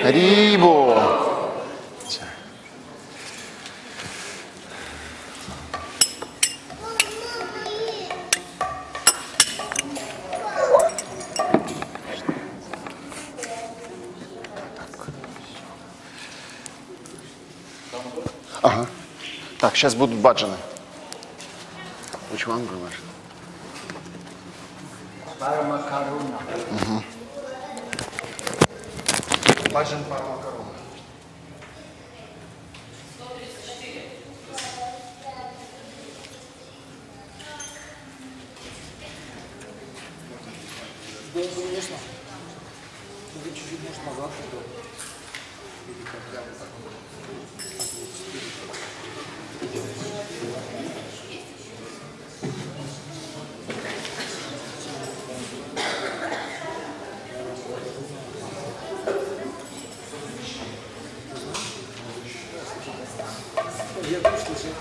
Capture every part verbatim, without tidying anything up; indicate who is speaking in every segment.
Speaker 1: Харибо. Ага. Так, сейчас будут баджаны. Which one, Гурмаш?
Speaker 2: Парамакаруна.
Speaker 1: Угу.
Speaker 2: Баджан Парамакаруна.
Speaker 3: Да, конечно. Вы чуть-чуть, может, назад туда. Или как прямо так. Я тоже слышал.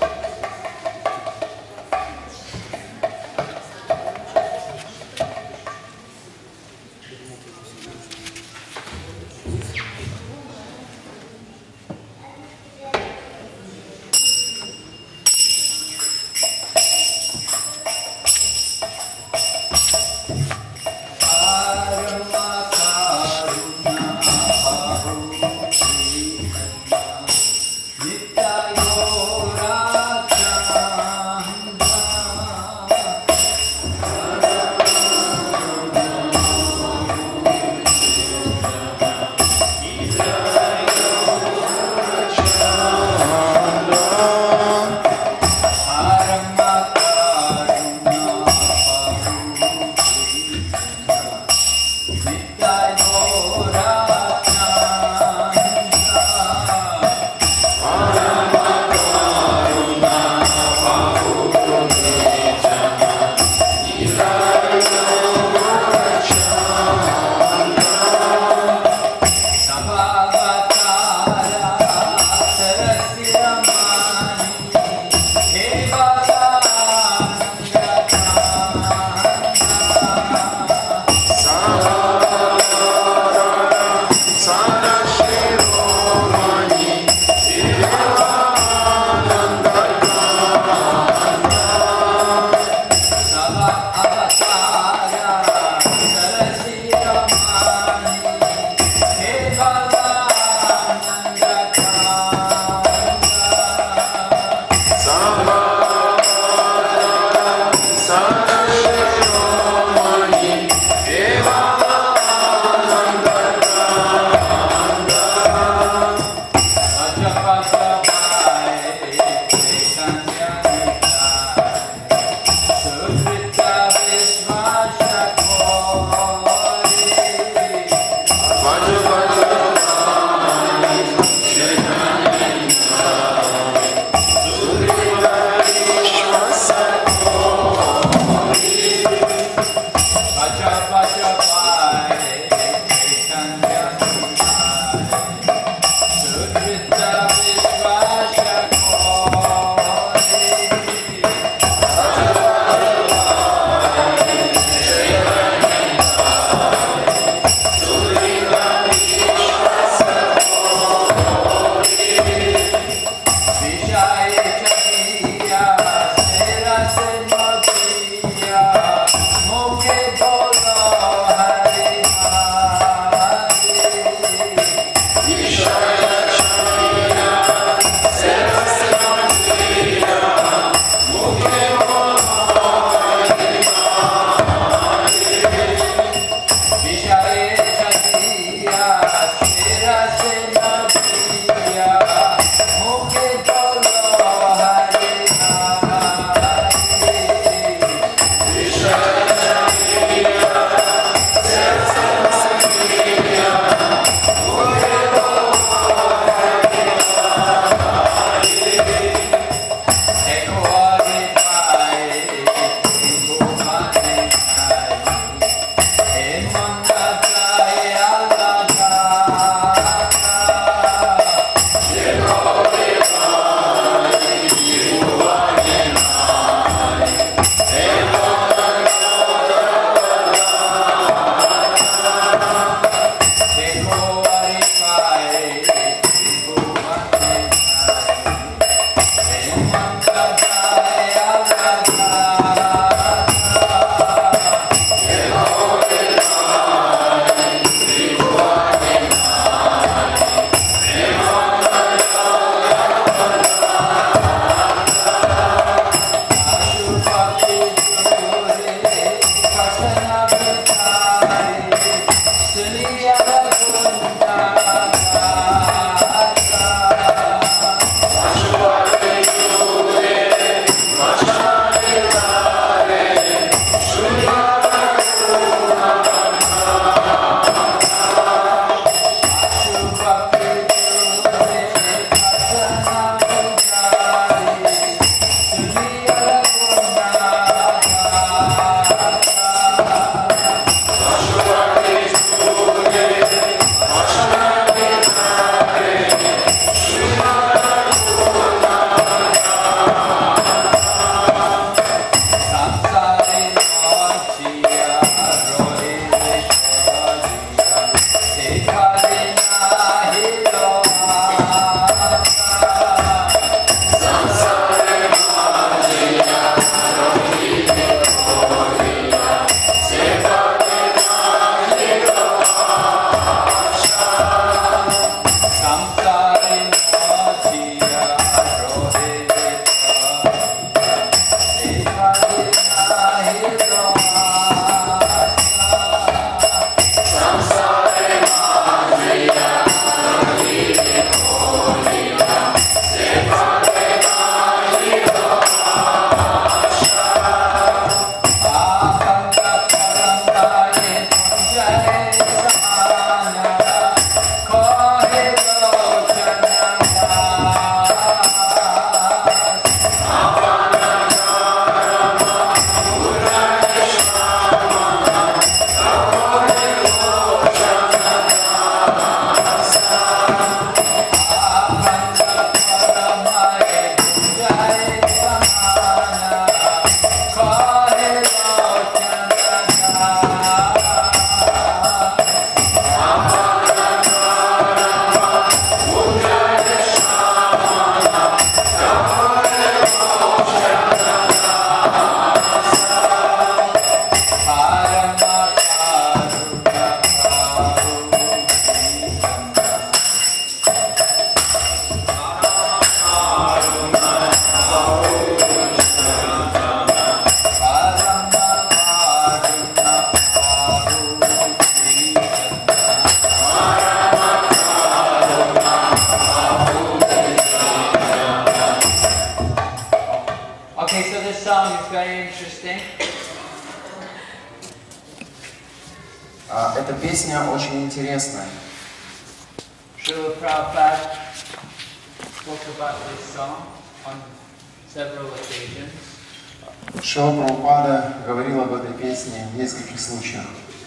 Speaker 2: А, эта песня очень интересная.
Speaker 4: Srila Prabhupada spoke about this song on several occasions.
Speaker 2: Шрила Прабхупада говорил об этой песне в нескольких случаях.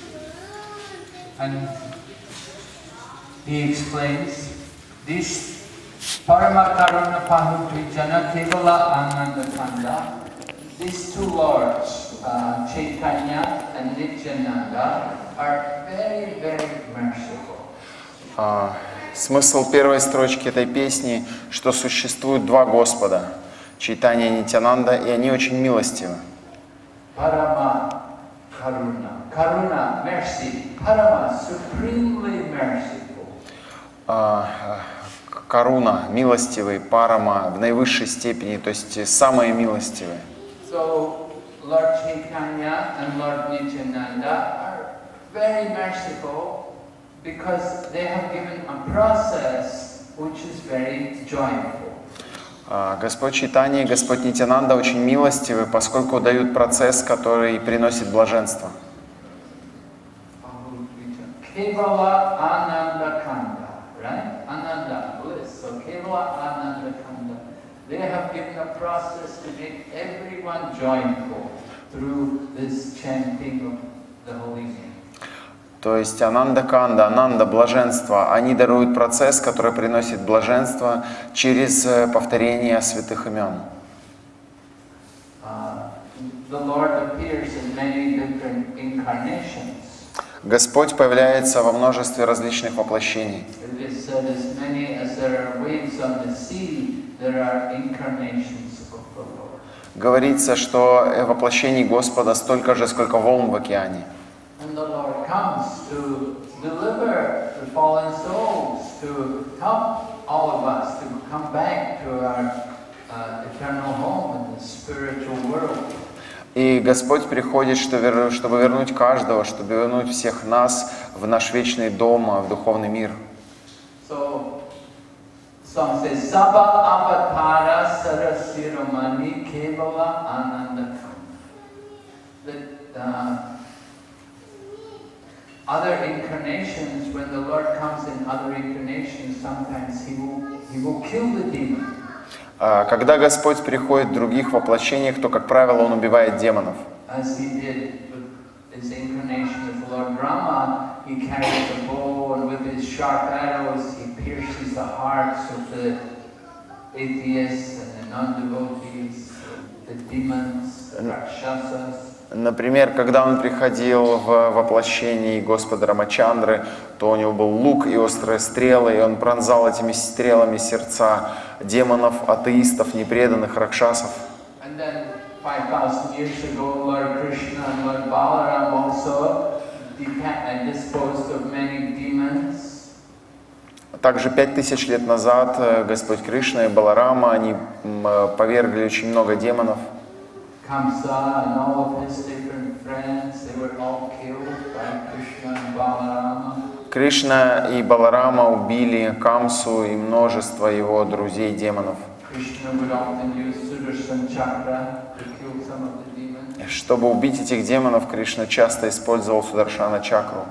Speaker 4: And he explains this Parama Karuna Pahudvijana Kevala Ananda Kanda. These two lords, uh, Chaitanya and Nityananda, are very, very merciful.
Speaker 1: А, смысл первой строчки этой песни, что существует два Господа, Чайтанья и Нитянанда, и они очень милостивы.
Speaker 4: Parama Karuna. Karuna, mercy. Parama, supremely merciful.
Speaker 1: А, Каруна, милостивый, Парама, в наивысшей степени, то есть самые милостивые.
Speaker 4: So, Lord Chaitanya and Lord Nityananda are very merciful because they have given a process which is very joyful.
Speaker 1: А, Господь Чайтанья и Господь Нитянанда очень милостивы, поскольку дают процесс, который приносит блаженство.
Speaker 4: Kevala Ananda Kanda, right? Ananda, bliss. So Kevala Ananda Kanda. They have given a process to make everyone joyful through this chanting of the holy name.
Speaker 1: То есть Ананда Канда, Ананда, блаженство, они даруют процесс, который приносит блаженство через повторение святых имен.
Speaker 4: Uh, the Lord appears in many different incarnations.
Speaker 1: Господь появляется во множестве различных воплощений.
Speaker 4: It is said as many as there are waves on the sea, there are incarnations of the Lord.
Speaker 1: Говорится, что воплощений Господа столько же, сколько волн в океане.
Speaker 4: And the Lord comes to deliver the fallen souls, to help all of us to come back to our uh, eternal home in the spiritual world.
Speaker 1: И Господь приходит, чтобы вернуть каждого, чтобы вернуть всех нас в наш вечный дом, в духовный мир.
Speaker 4: So, song says, Sabha avatara sarasiramani kevala ananda. That uh, other incarnations, when the Lord comes in other incarnations, sometimes He will, he will kill the demon.
Speaker 1: Когда Господь приходит в других воплощениях, то, как правило, Он убивает демонов.
Speaker 4: As He did with His incarnation of Lord Rama, He carries a bow and with His sharp arrows He pierces the hearts of the atheists and the non-devotees, the demons, the rakshasas.
Speaker 1: Например, когда он приходил в воплощении Господа Рамачандры, то у него был лук и острые стрелы, и он пронзал этими стрелами сердца демонов, атеистов, непреданных, ракшасов.
Speaker 4: And then five thousand years ago, Lord Krishna and Lord Balaram also disposed of many demons.
Speaker 1: Также пять тысяч лет назад Господь Кришна и Баларама, они повергли очень много демонов.
Speaker 4: Kamsa and all of his different
Speaker 1: Кришна и Баларама убили Камсу и множество его друзей-демонов. Чтобы убить этих демонов, Кришна часто использовал Сударшана чакру.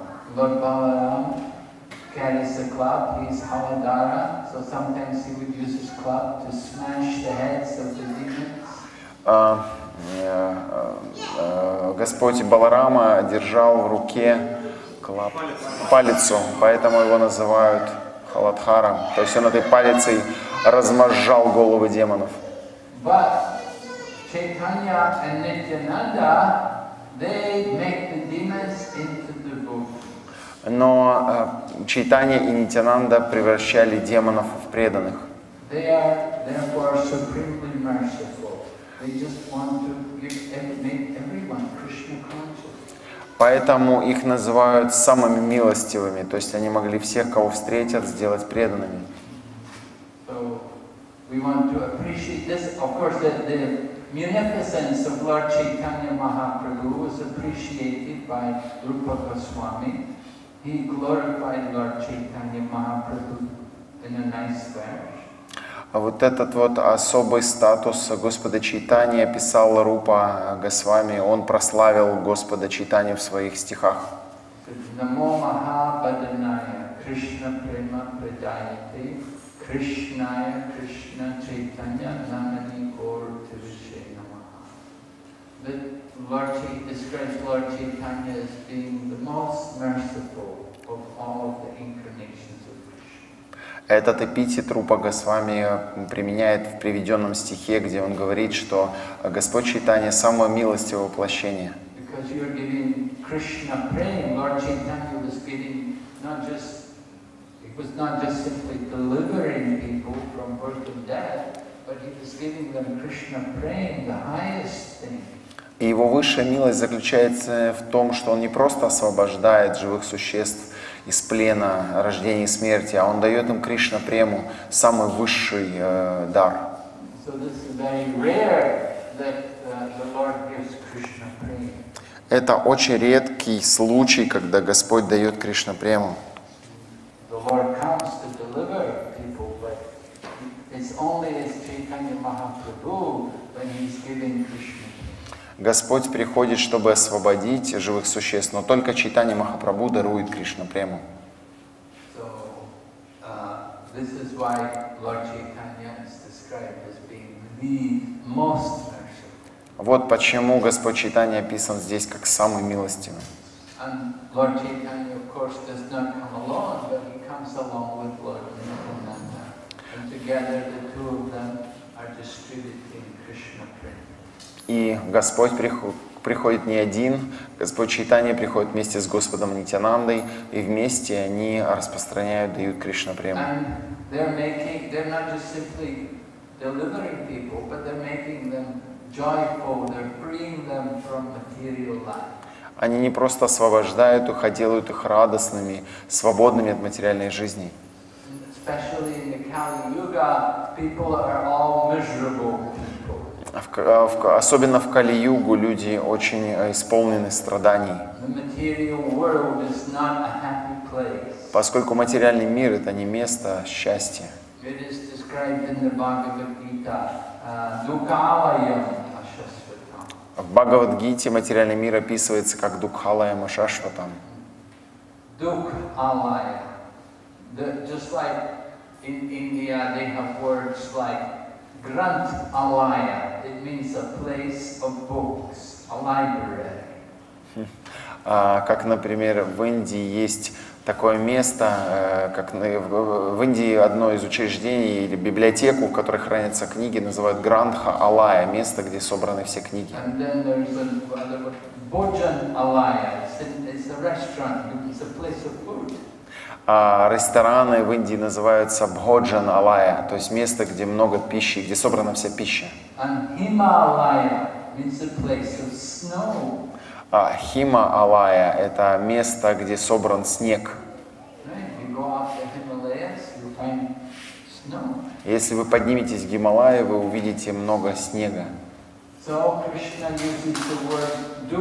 Speaker 1: Господь Баларама держал в руке клап, палицу, поэтому его называют Халадхаром. То есть он этой палицей размозжал головы демонов. Но Чайтанья и Нитянанда превращали демонов в преданных. Поэтому их называют самыми милостивыми, то есть они могли всех, кого встретят, сделать преданными. Munificence of Lord Chaitanya Mahaprabhu was appreciated by Rupa Goswami. He glorified Lord Chaitanya Mahaprabhu in a nice verse. А вот этот вот особый статус Господа Чайтаньи описал Рупа Госвами. Он прославил Господа Чайтаньи в своих стихах. Намо Махабаданая Кришна Према Предаяти Кришная Кришна Чайтанья Намани Гор Тивише Намаха. The Lord Chaitanya describes Lord Chaitanya as being the most merciful of all of the incarnations of Krishna. Этот эпитет Рупа Госвами применяет в приведенном стихе, где он говорит, что Господь Чайтанья самое милостивое воплощение. Because you are giving Krishna praying, Lord Chaitanya was giving not just It was not just simply delivering people from birth and death, but he was giving them Krishna praying, the highest thing. И его высшая милость заключается в том, что он не просто освобождает живых существ из плена, рождения и смерти, а он дает им Кришна прему, самый высший э, дар. So this is very rare that uh, the Lord gives Krishna prema. Это очень редкий случай, когда Господь дает Кришна прему. The Lord comes to deliver people, but it's only as Chaitanya Mahaprabhu when he's giving Krishna. Господь приходит, чтобы освободить живых существ, но только Чайтанья Махапрабху дарует Кришна прему. So, uh, this is why Lord Chaitanya is described as being the most merciful. Вот почему Господь Чайтанья описан здесь как самый милостивый. And Lord Chaitanya, of course, does not come alone, but he comes along with Lord Nityananda. And together the two of them are distributing Krishna prema. И Господь приходит не один, Господь Чайтанья приходит вместе с Господом Нитянандой, и вместе они распространяют, дают Кришна прему. Они не просто освобождают их, а делают их радостными, свободными от материальной жизни. В, в, особенно в Кали-югу люди очень исполнены страданий. Поскольку материальный мир — это не место счастья. В Бхагавад-гите материальный мир описывается как Дукхалаям Ашашватам. Дукхалая. Just like in India they have words like Granth Alaya. It means a place of books, a library. Как, например, в Индии есть такое место, как в Индии одно из учреждений или библиотеку, в которой хранятся книги, называют Грантха Алая, место, где собраны все книги. Bhojan Alaya. It's a restaurant. It's a place of food. А рестораны в Индии называются Бходжан Алая, то есть место, где много пищи, где собрана вся пища. А Хима Алая — это место, где собран снег. Если вы подниметесь в Гималаи, вы увидите много снега.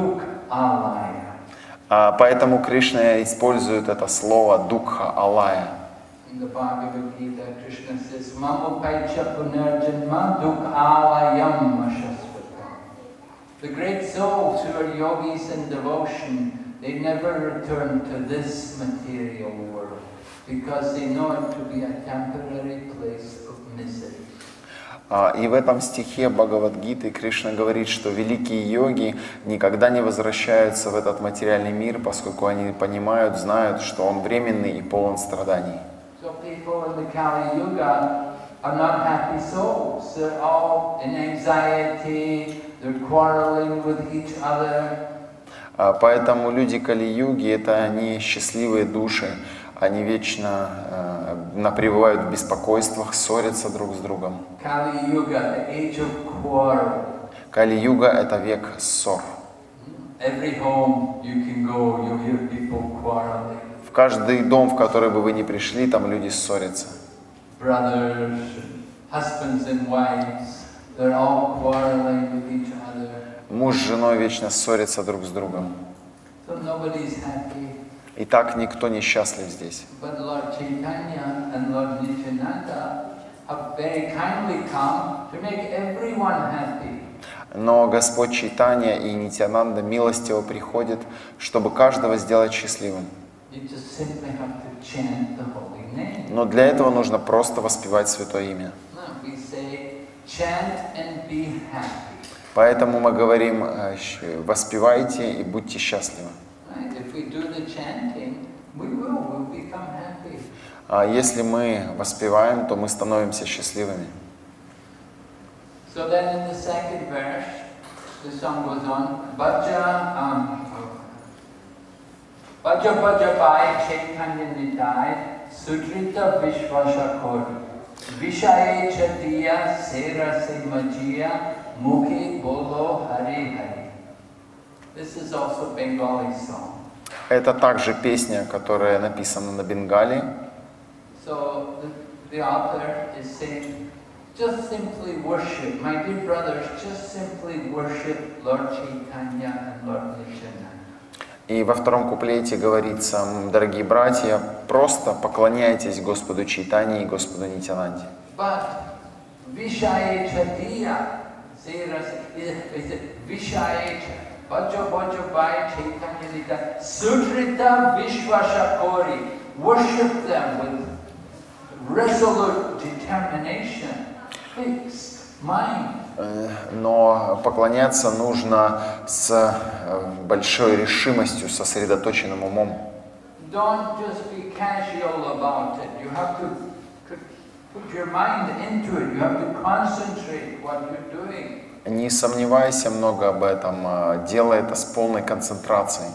Speaker 4: alaya.
Speaker 1: А, Поэтому Кришна использует это слово дукха алая.
Speaker 4: In the Bhagavad Gita, Krishna says, Mamupaicha punarjanma dukhalayam ashasvata. The great souls who are yogis in devotion, they never return to this material world because they know it to be a temporary place of misery.
Speaker 1: И в этом стихе Бхагавад-гиты Кришна говорит, что великие йоги никогда не возвращаются в этот материальный мир, поскольку они понимают, знают, что он временный и полон страданий.
Speaker 4: So people in the Kali Yuga are not happy souls. They're all in anxiety, they're quarreling with each other.
Speaker 1: Поэтому люди Кали-юги — это они счастливые души, они вечно э, пребывают в беспокойствах, ссорятся друг с другом.
Speaker 4: Kali-yuga, the age of quarrel.
Speaker 1: Кали-юга — это век ссор.
Speaker 4: Every home you can go, you'll hear people quarreling.
Speaker 1: В каждый дом, в который бы вы ни пришли, там люди ссорятся.
Speaker 4: Brothers, husbands and wives, they're all quarreling with each other.
Speaker 1: Муж с женой вечно ссорятся друг с другом.
Speaker 4: So nobody's happy.
Speaker 1: И так никто не счастлив здесь.
Speaker 4: But Lord Chaitanya and Lord Nityananda have very kindly come to make everyone happy.
Speaker 1: Но Господь Чайтанья и Нитьянанда милостиво приходят, чтобы каждого сделать счастливым.
Speaker 4: You just simply have to chant the holy name.
Speaker 1: Но для этого нужно просто воспевать Святое Имя.
Speaker 4: No, we say, chant and be happy.
Speaker 1: Поэтому мы говорим, воспевайте и будьте счастливы.
Speaker 4: Right? If we do the chanting, we will, we'll become happy.
Speaker 1: А если мы воспеваем, то мы становимся счастливыми.
Speaker 4: So then in the second verse, the song goes on, Bhaja, um, Bhaja Bhaja Bhai Chaitanya Nidai, Sudrita Vishvashakori, Vishaye Chadiya Sera Se Majiya, Mukhi Bolo Hari Hari. This is also Bengali song.
Speaker 1: Это также песня, которая написана на бенгале.
Speaker 4: So the, the author is saying, just simply worship, my dear brothers, just simply worship Lord Chaitanya and Lord Nityananda.
Speaker 1: И во втором куплете говорится, дорогие братья, просто поклоняйтесь Господу Чайтанье и Господу Нитьянанде.
Speaker 4: But Vishaye Chadiya, is it Vishaye Bhaja Bhaja Bhai Chaitanya Nidai, Sudrita Vishvashakori, worship them with resolute determination, fixed mind.
Speaker 1: Но поклоняться нужно с большой решимостью, сосредоточенным умом.
Speaker 4: Don't just be casual about it. You have to put your mind into it. You have to concentrate what you're doing.
Speaker 1: Не сомневайся много об этом, делай это с полной концентрацией.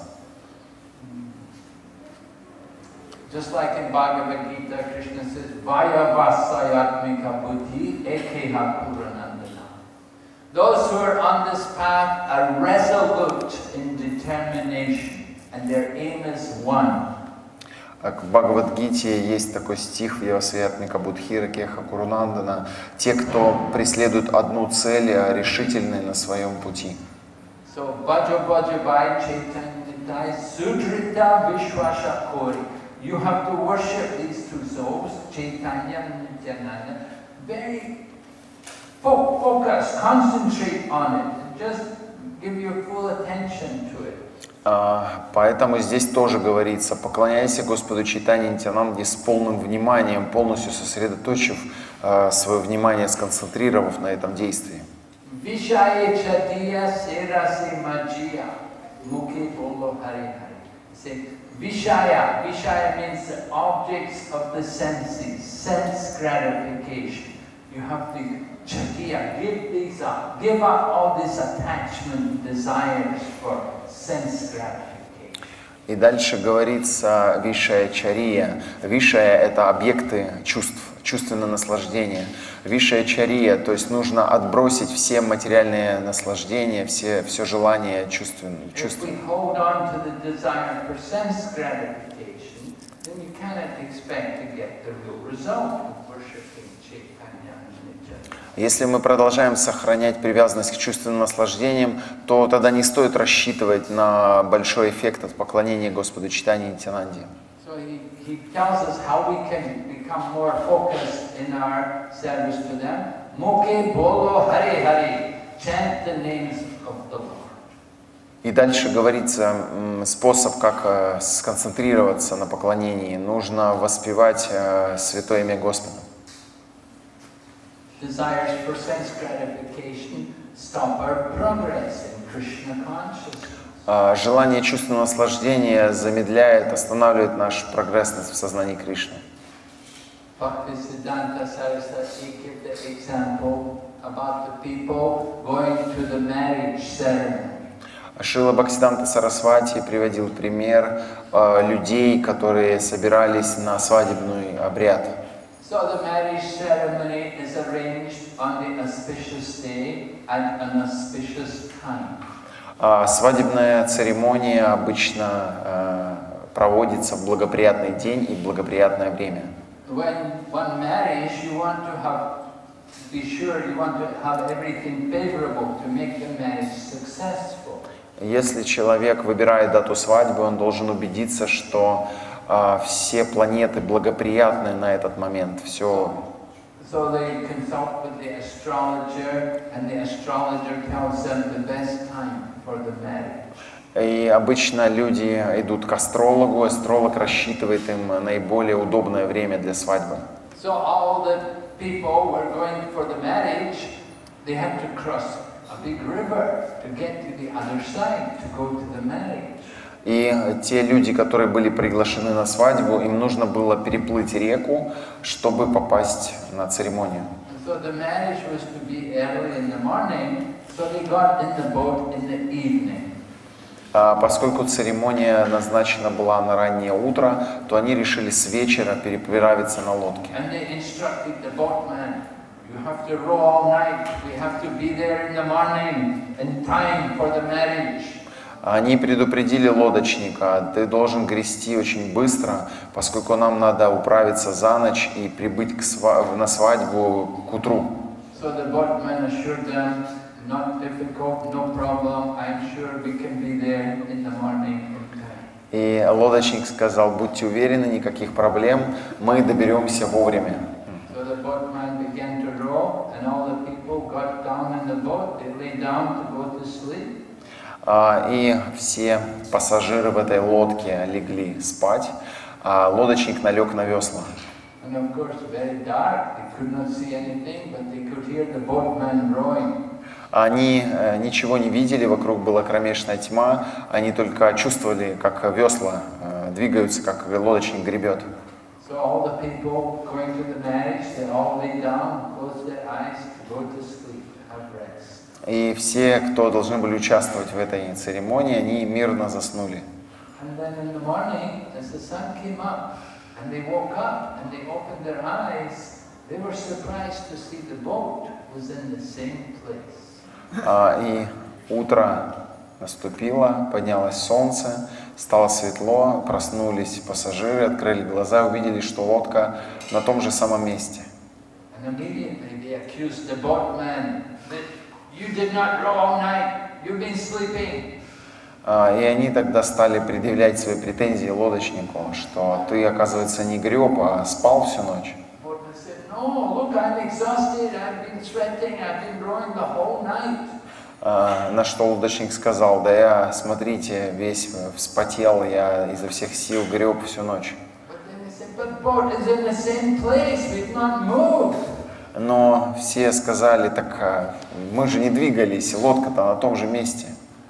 Speaker 4: Just like in Bhagavad Gita, Krishna says, Vaya vasayatmika buddhi ekeha puranandana. Those who are on this path are resolute in determination, and their aim is one.
Speaker 1: В Бхагавад-гите есть такой стих Вьявасваятмика Будхира Кеха Курунандана. Те, кто преследуют одну цель, решительны на своем пути.
Speaker 4: So, Bhaja Bhaja Bhai Chaitanya Nidai Sudrita Vishvashakori. You have to worship these two souls, Chaitanya and Nityananda, very fo focus, concentrate on it, just give your full attention to it.
Speaker 1: Поэтому здесь тоже говорится, поклоняйся Господу Чайтанье и Нитьянанде с полным вниманием, полностью сосредоточив свое внимание, сконцентрировав на этом действии.
Speaker 4: Vishaye Chadiya Serase Majiya Mukhi Bolo Hari Hari. Vishaya, Vishaya means the objects of the senses, sense gratification. You have to, Chadiya, give these up, give up all this attachment, desires for sense gratification.
Speaker 1: И дальше говорится Вишая Чария. Вишая — это объекты чувств, чувственное наслаждение. Вишая Чария, то есть нужно отбросить все материальные наслаждения, все, все желания чувственные.
Speaker 4: If we hold on to the desire for sense gratification, then you cannot expect to get the real result. worshipping Chaitanya and Nityananda.
Speaker 1: Если мы продолжаем сохранять привязанность к чувственным наслаждениям, то тогда не стоит рассчитывать на большой эффект от поклонения Господу Чайтанье и Нитьянанде.
Speaker 4: So he, he tells us how we can become more focused in our service to them. Mukhe bolo Hare Hare, chant the names of the Lord.
Speaker 1: И дальше говорится м, способ, как э, сконцентрироваться на поклонении. Нужно воспевать э, святое имя Господа.
Speaker 4: Desires for sense gratification stop our progress in Krishna consciousness.
Speaker 1: А желание чувственного наслаждения замедляет, останавливает наш прогресс в сознании Кришны.
Speaker 4: Bhaktisiddhanta Saraswati gave the example about the people going to the marriage ceremony.
Speaker 1: Шрила Бхактисиданта Сарасвати приводил пример э, людей, которые собирались на свадебный обряд.
Speaker 4: So the marriage ceremony is arranged on the auspicious day at an auspicious time.
Speaker 1: А свадебная церемония обычно э, проводится в благоприятный день и в благоприятное время.
Speaker 4: When one marries, you want to have, be sure you want to have everything favorable to make the marriage successful.
Speaker 1: Если человек выбирает дату свадьбы, он должен убедиться, что э, все планеты благоприятны на этот момент. Все.
Speaker 4: So they consult with the astrologer, and the astrologer tells them the best time for the marriage.
Speaker 1: И обычно люди идут к астрологу, астролог рассчитывает им наиболее удобное время для свадьбы.
Speaker 4: So all the people who are going for the marriage, they have to cross a big river to get to the other side to go to the marriage.
Speaker 1: И те люди, которые были приглашены на свадьбу, им нужно было переплыть реку, чтобы попасть на церемонию.
Speaker 4: So the marriage was to be early in the morning, so they got in the boat in the evening.
Speaker 1: А поскольку церемония назначена была на раннее утро, то они решили с вечера переправиться на лодке.
Speaker 4: And they instructed the boatman, you have to row all night, we have to be there in the morning in time for the marriage.
Speaker 1: Они предупредили лодочника: ты должен грести очень быстро, поскольку нам надо управиться за ночь и прибыть к сва на свадьбу к утру.
Speaker 4: So the boatman assured them, not difficult, no problem, I'm sure we can be there in the morning in time.
Speaker 1: И лодочник сказал: будьте уверены, никаких проблем, мы доберемся вовремя.
Speaker 4: So the boatman began to row, and all the people got down in the boat, they lay down to go to sleep.
Speaker 1: И все пассажиры в этой лодке легли спать, а лодочник налег на весла.
Speaker 4: And of course, very dark, they could not see anything, but they could hear the boatman rowing.
Speaker 1: Они ничего не видели, вокруг была кромешная тьма, они только чувствовали, как весла двигаются, как лодочник гребет.
Speaker 4: So all the people going to the marriage, they all lay down, close their eyes to go to sleep, have rest.
Speaker 1: И все, кто должны были участвовать в этой церемонии, они мирно заснули.
Speaker 4: And then in the morning, as the sun came up, and they woke up, and they opened their eyes, they were surprised to see the boat was in the same place.
Speaker 1: И утро наступило, поднялось солнце, стало светло, проснулись пассажиры, открыли глаза, увидели, что лодка на том же самом месте.
Speaker 4: And immediately they accused the boatman that you did not row all night, you've been sleeping.
Speaker 1: И они тогда стали предъявлять свои претензии лодочнику, что ты, оказывается, не греб, а спал всю ночь.
Speaker 4: Boatman said, no, look, I'm exhausted, I've been sweating, I've been rowing the whole night.
Speaker 1: На что лодочник сказал: да я, смотрите, весь вспотел, я изо всех сил греб всю ночь. Но все сказали: так мы же не двигались, лодка-то на том же месте.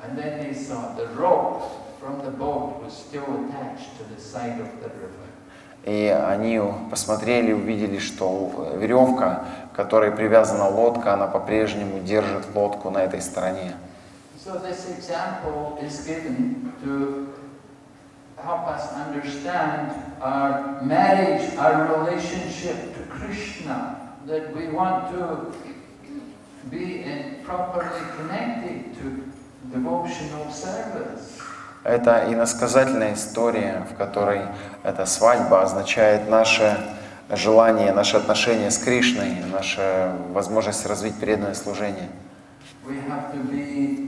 Speaker 1: И они посмотрели, увидели, что веревка, к которой привязана лодка, она по-прежнему держит лодку на этой стороне.
Speaker 4: So this example is given to help us understand our marriage, our relationship to Krishna, that we want to be in properly connected to devotional service.
Speaker 1: Это иносказательная история, в которой эта свадьба означает наше желание, наши отношения с Кришной, наша возможность развить преданное служение.
Speaker 4: We have to be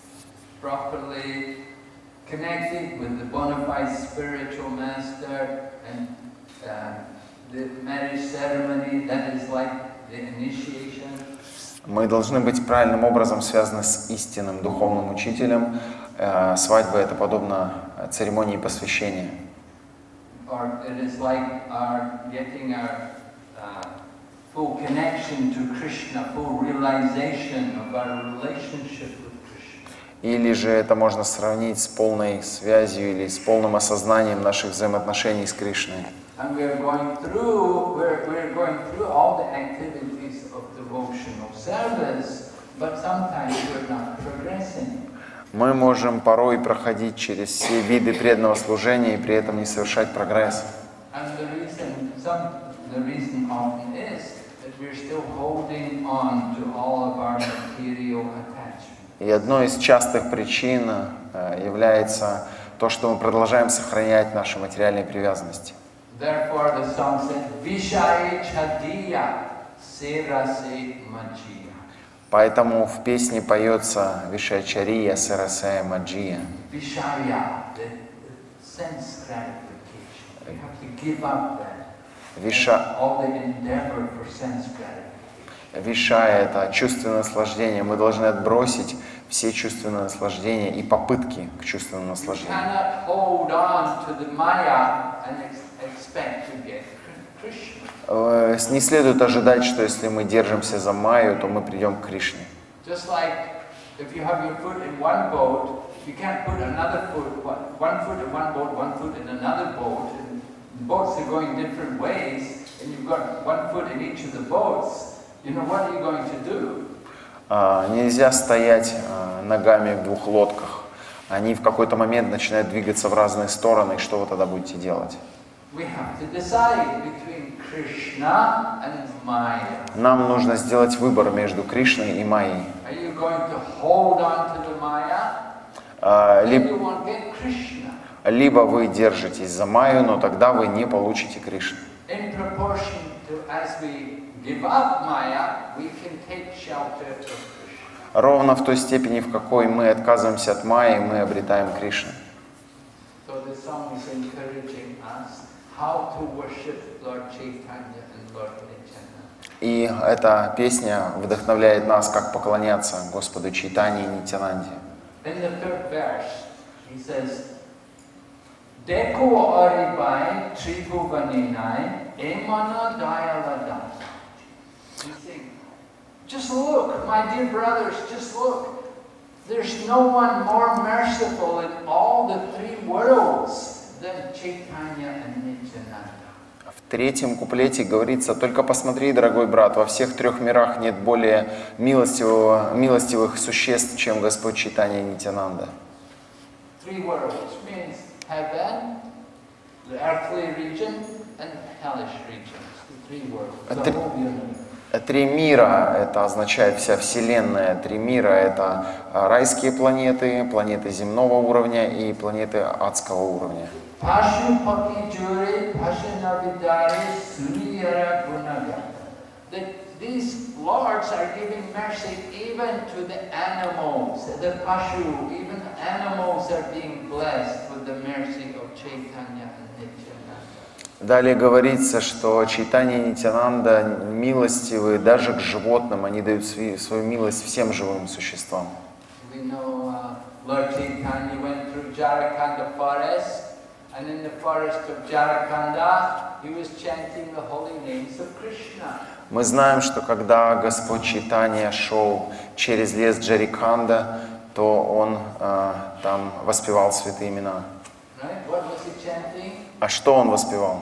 Speaker 4: properly connected with the bona fide spiritual master, and uh, the marriage ceremony, that is like the initiation.
Speaker 1: Мы должны быть правильным образом связаны с истинным духовным учителем. Свадьба — это подобно церемонии посвящения.
Speaker 4: Or it is like our getting our uh, full connection to Krishna, full realization of our relationship with Krishna.
Speaker 1: Или же это можно сравнить с полной связью или с полным осознанием наших взаимоотношений с Кришной.
Speaker 4: And we are going through, we're, we're going through all the activities of devotional service, but sometimes we're not progressing.
Speaker 1: Мы можем порой проходить через все виды преданного служения и при этом не совершать прогресс.
Speaker 4: And the reason, some, the reason often is that we're still holding on to all of our material attachments.
Speaker 1: И одной из частых причин является то, что мы продолжаем сохранять наши материальные привязанности.
Speaker 4: Therefore, the song said, Vishaye Chadiya Serase Majia.
Speaker 1: Поэтому в песне поется Вишачария Сарасая Маджия.
Speaker 4: Vishaya, the sense gratification. We have to give up that.
Speaker 1: Виша,
Speaker 4: all the endeavor for sense gratification.
Speaker 1: Вишая — это чувственное наслаждение. Мы должны отбросить все чувственные наслаждения и попытки к чувственному
Speaker 4: You
Speaker 1: наслаждению.
Speaker 4: cannot hold on to the Maya and ex expect to get Krishna.
Speaker 1: Не следует ожидать, что если мы держимся за Майю, то мы придем к Кришне.
Speaker 4: Just like if you have your foot in one boat, you can't put another foot, one foot in one boat, one foot in another boat. And the boats are going different ways, and you've got one foot in each of the boats. You know, what are you going to do?
Speaker 1: Нельзя стоять ногами в двух лодках. Они в какой-то момент начинают двигаться в разные стороны, и что вы тогда будете делать?
Speaker 4: We have to decide between Krishna and Maya.
Speaker 1: Нам нужно сделать выбор между Кришной и Майей.
Speaker 4: Are you going to hold on to the Maya?
Speaker 1: Либо,
Speaker 4: You won't get Krishna.
Speaker 1: либо вы держитесь за Майю, но тогда вы не получите Кришну.
Speaker 4: In proportion to as we give up Maya, we can take shelter of Krishna.
Speaker 1: Ровно в той степени, в какой мы отказываемся от Майи, мы обретаем Кришну.
Speaker 4: So the song is encouraging us how to worship Lord Chaitanya and Lord Nityananda.
Speaker 1: И эта песня вдохновляет нас, как поклоняться Господу Чайтанье и Нитянанде.
Speaker 4: In the third verse, he says, Deko aribai tribhuvaninai emana dayaladam. He's saying, just look, my dear brothers, just look. There's no one more merciful in all the three worlds than Chaitanya and Nityananda.
Speaker 1: В третьем куплете говорится: только посмотри, дорогой брат, во всех трех мирах нет более милостивого, милостивых существ, чем Господь Чайтанья и Нитянанда.
Speaker 4: Three worlds means heaven, the earthly region, and hellish regions. The three worlds, the whole universe.
Speaker 1: Три мира — это означает вся Вселенная. Три мира — это райские планеты, планеты земного уровня и планеты адского уровня.
Speaker 4: These lords are giving mercy even to the animals. The Pashu, even animals are being blessed with the mercy of Chaitanya and Nityananda.
Speaker 1: Далее говорится, что Чайтанья и Нитянанда милостивы даже к животным, они дают свою милость всем живым существам.
Speaker 4: We know uh, Lord Chaitanya went through Jharkhanda forest, and in the forest of Jharkhanda, he was chanting the holy names of Krishna.
Speaker 1: Мы знаем, что когда Господь Чайтанья шел через лес Джариканда, то он э, там воспевал святые имена.
Speaker 4: Right? What was he chanting?
Speaker 1: А что он воспевал?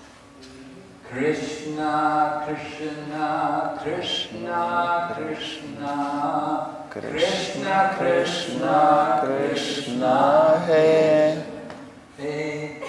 Speaker 4: Krishna, Krishna, Krishna, Krishna, Krishna, Krishna, Krishna,
Speaker 1: Hey.
Speaker 4: Hey.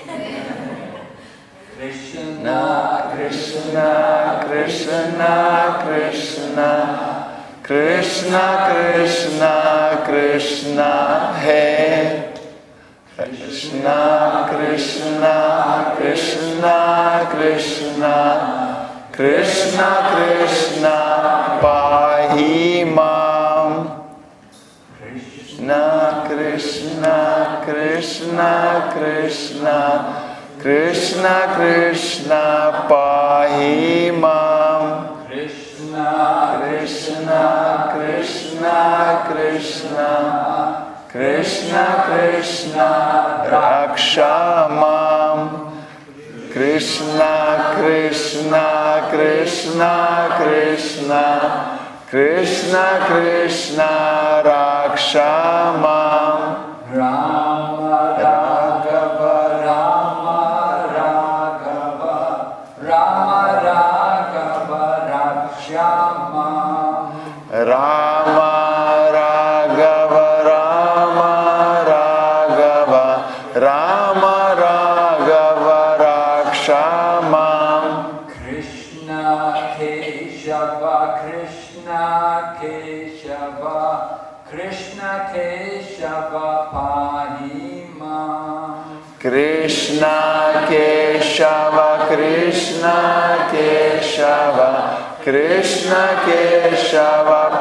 Speaker 1: Krishna, Krishna, Krishna, Krishna, Krishna, Krishna, Krishna, Hey. Krishna, Krishna, Krishna, Кришна, Кришна, Кришна, паhi мам. Кришна, Кришна, Кришна, Кришна, Кришна, Кришна, паhi мам. Кришна, Кришна, Кришна, Кришна, Кришна, Кришна, ракша мам. Кришна, Кришна, Кришна, Кришна, Кришна, Кришна, ракша мам.
Speaker 4: Rama Raghava, Rama Raghava, Rama Raghava, Rakshama.
Speaker 1: Rama Raghava, Rama Raghava, Rama Raghava, Rakshama.
Speaker 4: Krishna Keshava, Krishna Keshava, Krishna Keshava Pahima.
Speaker 1: Krishna Keshava, Krishna Keshava, Krishna Keshava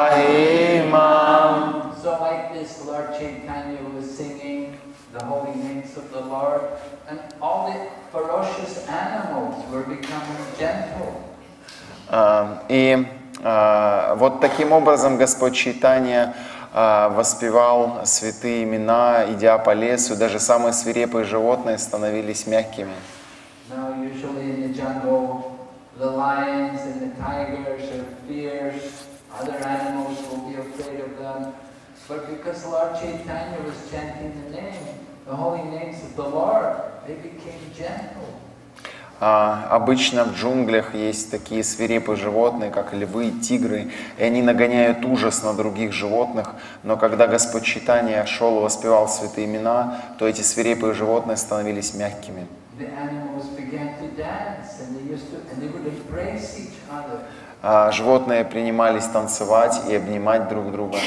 Speaker 1: Pahima.
Speaker 4: So like this, Lord Chaitanya was singing the holy names of the Lord, and all the ferocious animals were becoming gentle.
Speaker 1: А, И а, вот таким образом Господь Чайтанья а, воспевал святые имена, идя по лесу, даже самые свирепые животные становились мягкими.
Speaker 4: Now usually in the jungle, the lions and the tigers are fierce, other animals will be afraid of them. But because Lord Chaitanya was chanting the name, the holy names of the Lord, they became gentle.
Speaker 1: А, обычно в джунглях есть такие свирепые животные, как львы, тигры, и они нагоняют ужас на других животных, но когда Господь Чайтанья шел и воспевал святые имена, то эти свирепые животные становились мягкими. А животные принимались танцевать и обнимать друг друга.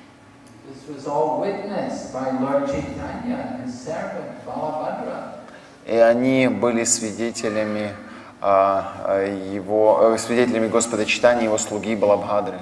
Speaker 1: И они были свидетелями а, его, э, свидетелями Господа Чайтаньи, его слуги Балабхадры.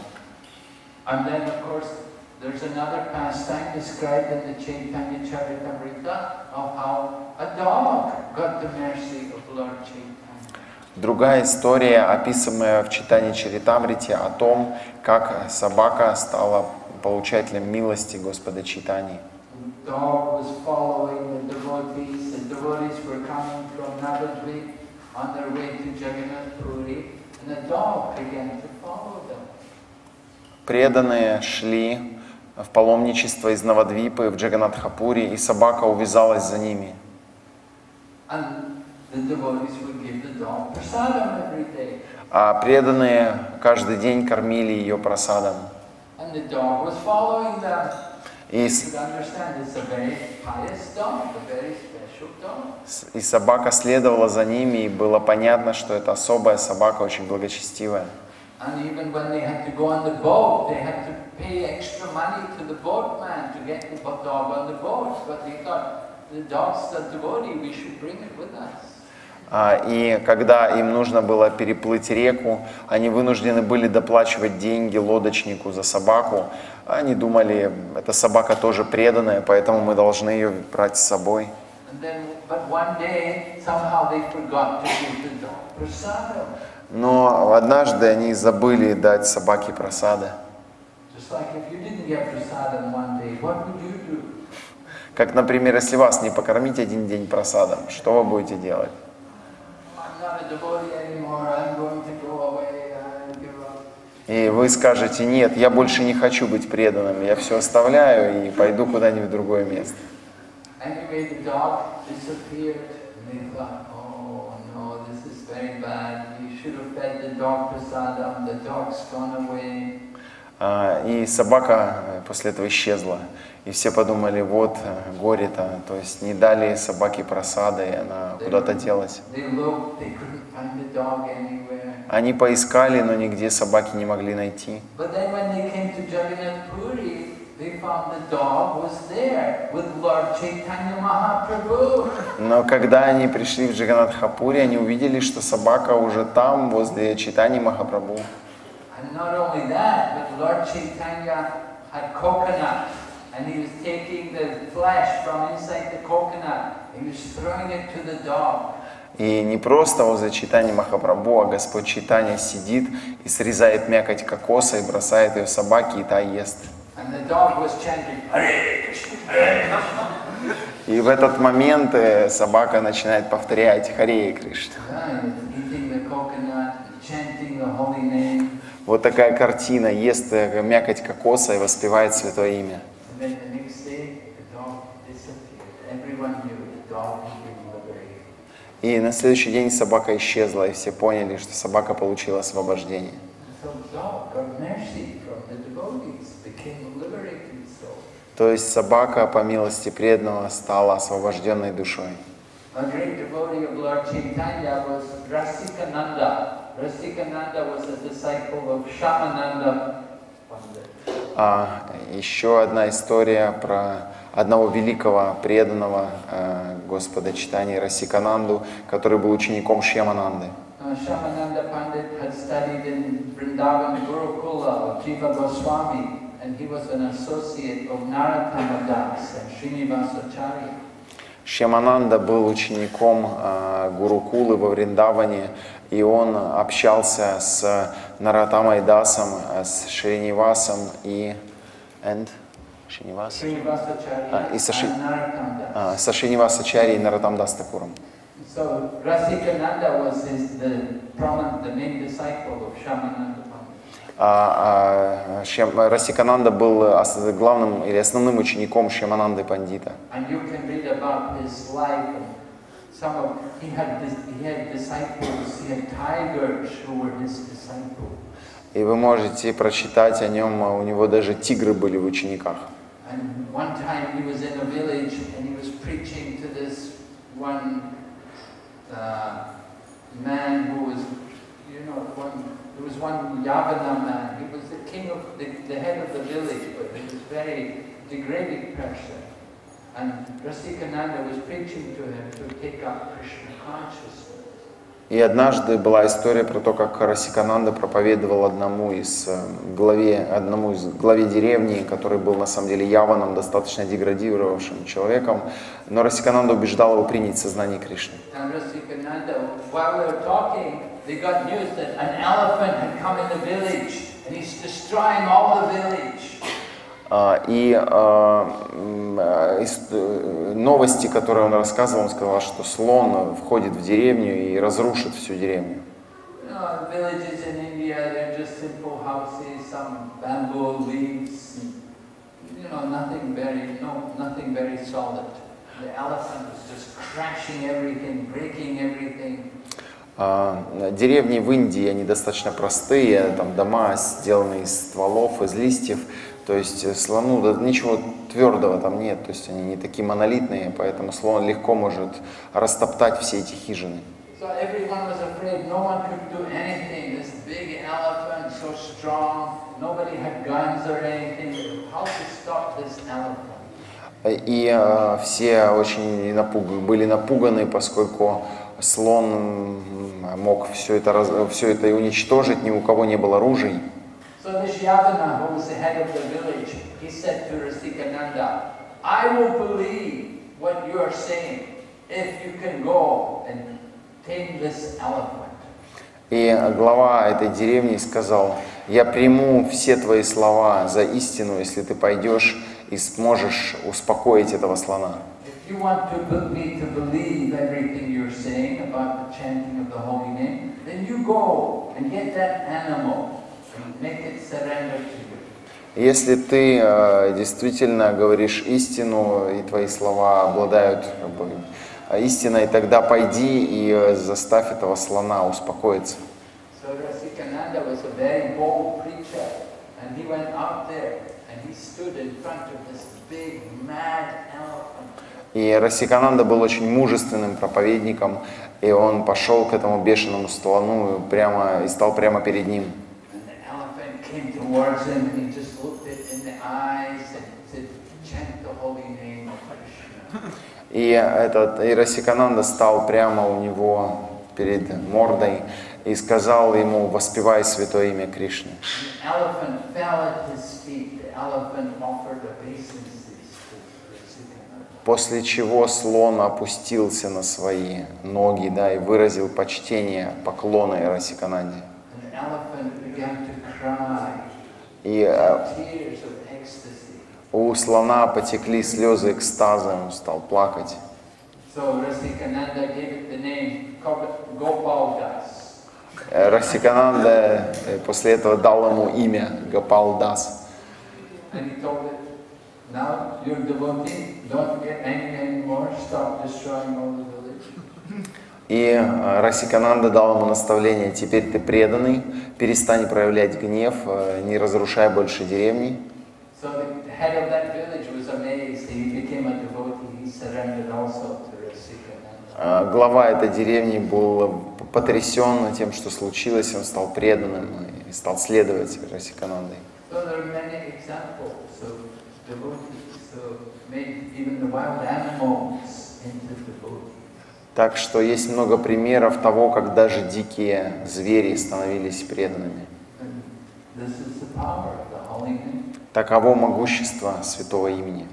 Speaker 1: Другая история, описанная в Чайтанья Чаритамрите, о том, как собака стала получателем милости Господа Чайтаньи.
Speaker 4: Dog was following the devotees. The devotees were coming from Navadvip on their way to Jagannath Puri, and the dog began to follow them.
Speaker 1: Преданные шли в паломничество из Навадвипы в Джаганнатхапури, и собака увязалась за ними.
Speaker 4: And the devotees would give the dog prasadam every day.
Speaker 1: А преданные каждый день кормили ее прасадом.
Speaker 4: And the dog was following them.
Speaker 1: И, и собака следовала за ними, и было понятно, что это особая собака, очень благочестивая. И когда им нужно было переплыть реку, они вынуждены были доплачивать деньги лодочнику за собаку. Они думали, эта собака тоже преданная, поэтому мы должны ее брать с собой. Но однажды они забыли дать собаке прасада. Как, например, если вас не покормить один день прасадом, что вы будете делать? И вы скажете, нет, я больше не хочу быть преданным, я все оставляю и пойду куда-нибудь в другое место. И собака после этого исчезла. И все подумали, вот горе-то, то есть не дали собаке прасада, и она куда-то делась. Они поискали, но нигде собаки не могли найти.
Speaker 4: they found the dog was there with Lord Chaitanya Mahaprabhu.
Speaker 1: Но когда они пришли в Джаганнатхапури, они увидели, что собака уже там, возле Чайтаньи Махапрабху.
Speaker 4: And not only that, but Lord Chaitanya had coconut, and he was taking the flesh from inside the coconut, he was throwing it to the dog.
Speaker 1: И не просто возле Чайтаньи Махапрабху, а Господь Чайтанья сидит и срезает мякоть кокоса и бросает ее собаке, и та ест.
Speaker 4: And the dog was chanting, Hare Krishna, Hare Krishna.
Speaker 1: И в этот момент собака начинает повторять Харе Кришна.
Speaker 4: Eating the coconut, chanting the holy name.
Speaker 1: Вот такая картина, ест мякоть кокоса и воспевает святое имя.
Speaker 4: And then the next day, the dog disappeared. Everyone knew the dog had been liberated.
Speaker 1: И на следующий день собака исчезла, и все поняли, что собака получила освобождение.
Speaker 4: So dog got mercy from the devotees, became a liberated soul.
Speaker 1: То есть собака, по милости преданного, стала освобожденной душой.
Speaker 4: A great devotee of Lord Chaitanya was Rasikananda. Rasikananda was a disciple of Shamananda.
Speaker 1: А еще одна история про одного великого преданного э, Господа Чайтаньи Расикананду, который был учеником Шьямананды.
Speaker 4: Uh, Shamananda Pandit had studied in Vrindavan Gurukula of Jiva Goswami, and he was an associate of Narottama Das and Srinivasacharya.
Speaker 1: Шьямананда был учеником э, Гурукулы во Вриндаване, и он общался с Нароттамой Дасом, с Шринивасом и and? Шринивас? А, и со, Шри... а, со Шринивасачарьей и Нароттам Дас Такуром.
Speaker 4: So Rasikananda was his, the prominent, the main disciple of Shamananda Pandit.
Speaker 1: А, а, Шьям... Расикананда был главным или основным учеником Шьямананды Пандита.
Speaker 4: And you can read about his life. And some of he had he had disciples, he had tigers who were his disciples.
Speaker 1: И вы можете прочитать о нем, у него даже тигры были в учениках.
Speaker 4: And one time he was in a village and he was preaching to this one uh, man who was, you know, one, there was one Yavana man. He was the king of the, the head of the village, but he was a very degraded person. And Rasikananda was preaching to him to take up Krishna consciousness.
Speaker 1: И однажды была история про то, как Расикананда проповедовал одному из главе, одному из главе деревни, который был на самом деле яваном, достаточно деградировавшим человеком, но Расикананда убеждал его принять сознание Кришны. И новости, которые он рассказывал, он сказал, что слон входит в деревню и разрушит всю деревню. Деревни в Индии, они достаточно простые, там дома сделаны из стволов, из листьев. То есть слону да, ничего твердого там нет, то есть они не такие монолитные, поэтому слон легко может растоптать все эти хижины. И э, все очень напуг... были напуганы, поскольку слон мог все это, раз... все это и уничтожить, ни у кого не было ружей.
Speaker 4: So this Yavana, who was the head of the village, he said to Rasikananda, I will believe what you are saying if you can go and tame this elephant.
Speaker 1: И глава этой деревни сказал, я приму все твои слова за истину, если ты пойдешь и сможешь успокоить этого слона.
Speaker 4: If you want to me to believe everything you're saying about the chanting of the holy name, then you go and get that animal.
Speaker 1: Если ты э, действительно говоришь истину, и твои слова обладают как бы, истиной, тогда пойди и э, заставь этого слона успокоиться. И Расикананда был очень мужественным проповедником, и он пошел к этому бешеному слону прямо, и стал прямо перед ним.
Speaker 4: Towards him, and he just looked it in the eyes, and
Speaker 1: И этот и Расикананда стал прямо у него перед мордой и сказал ему: воспевай святое имя Кришны. После чего слон опустился на свои ноги, да, и выразил почтение, поклоны Расикананде. И у слона потекли слезы экстаза, он стал плакать. Расикананда после этого дал ему имя Гопал Дас. И Расикананда дал ему наставление: теперь ты преданный, перестань проявлять гнев, не разрушай больше деревни. Глава этой деревни был потрясен тем, что случилось, он стал преданным и стал следовать Расиканандой. Так что есть много примеров того, как даже дикие звери становились преданными. Таково могущество святого имени.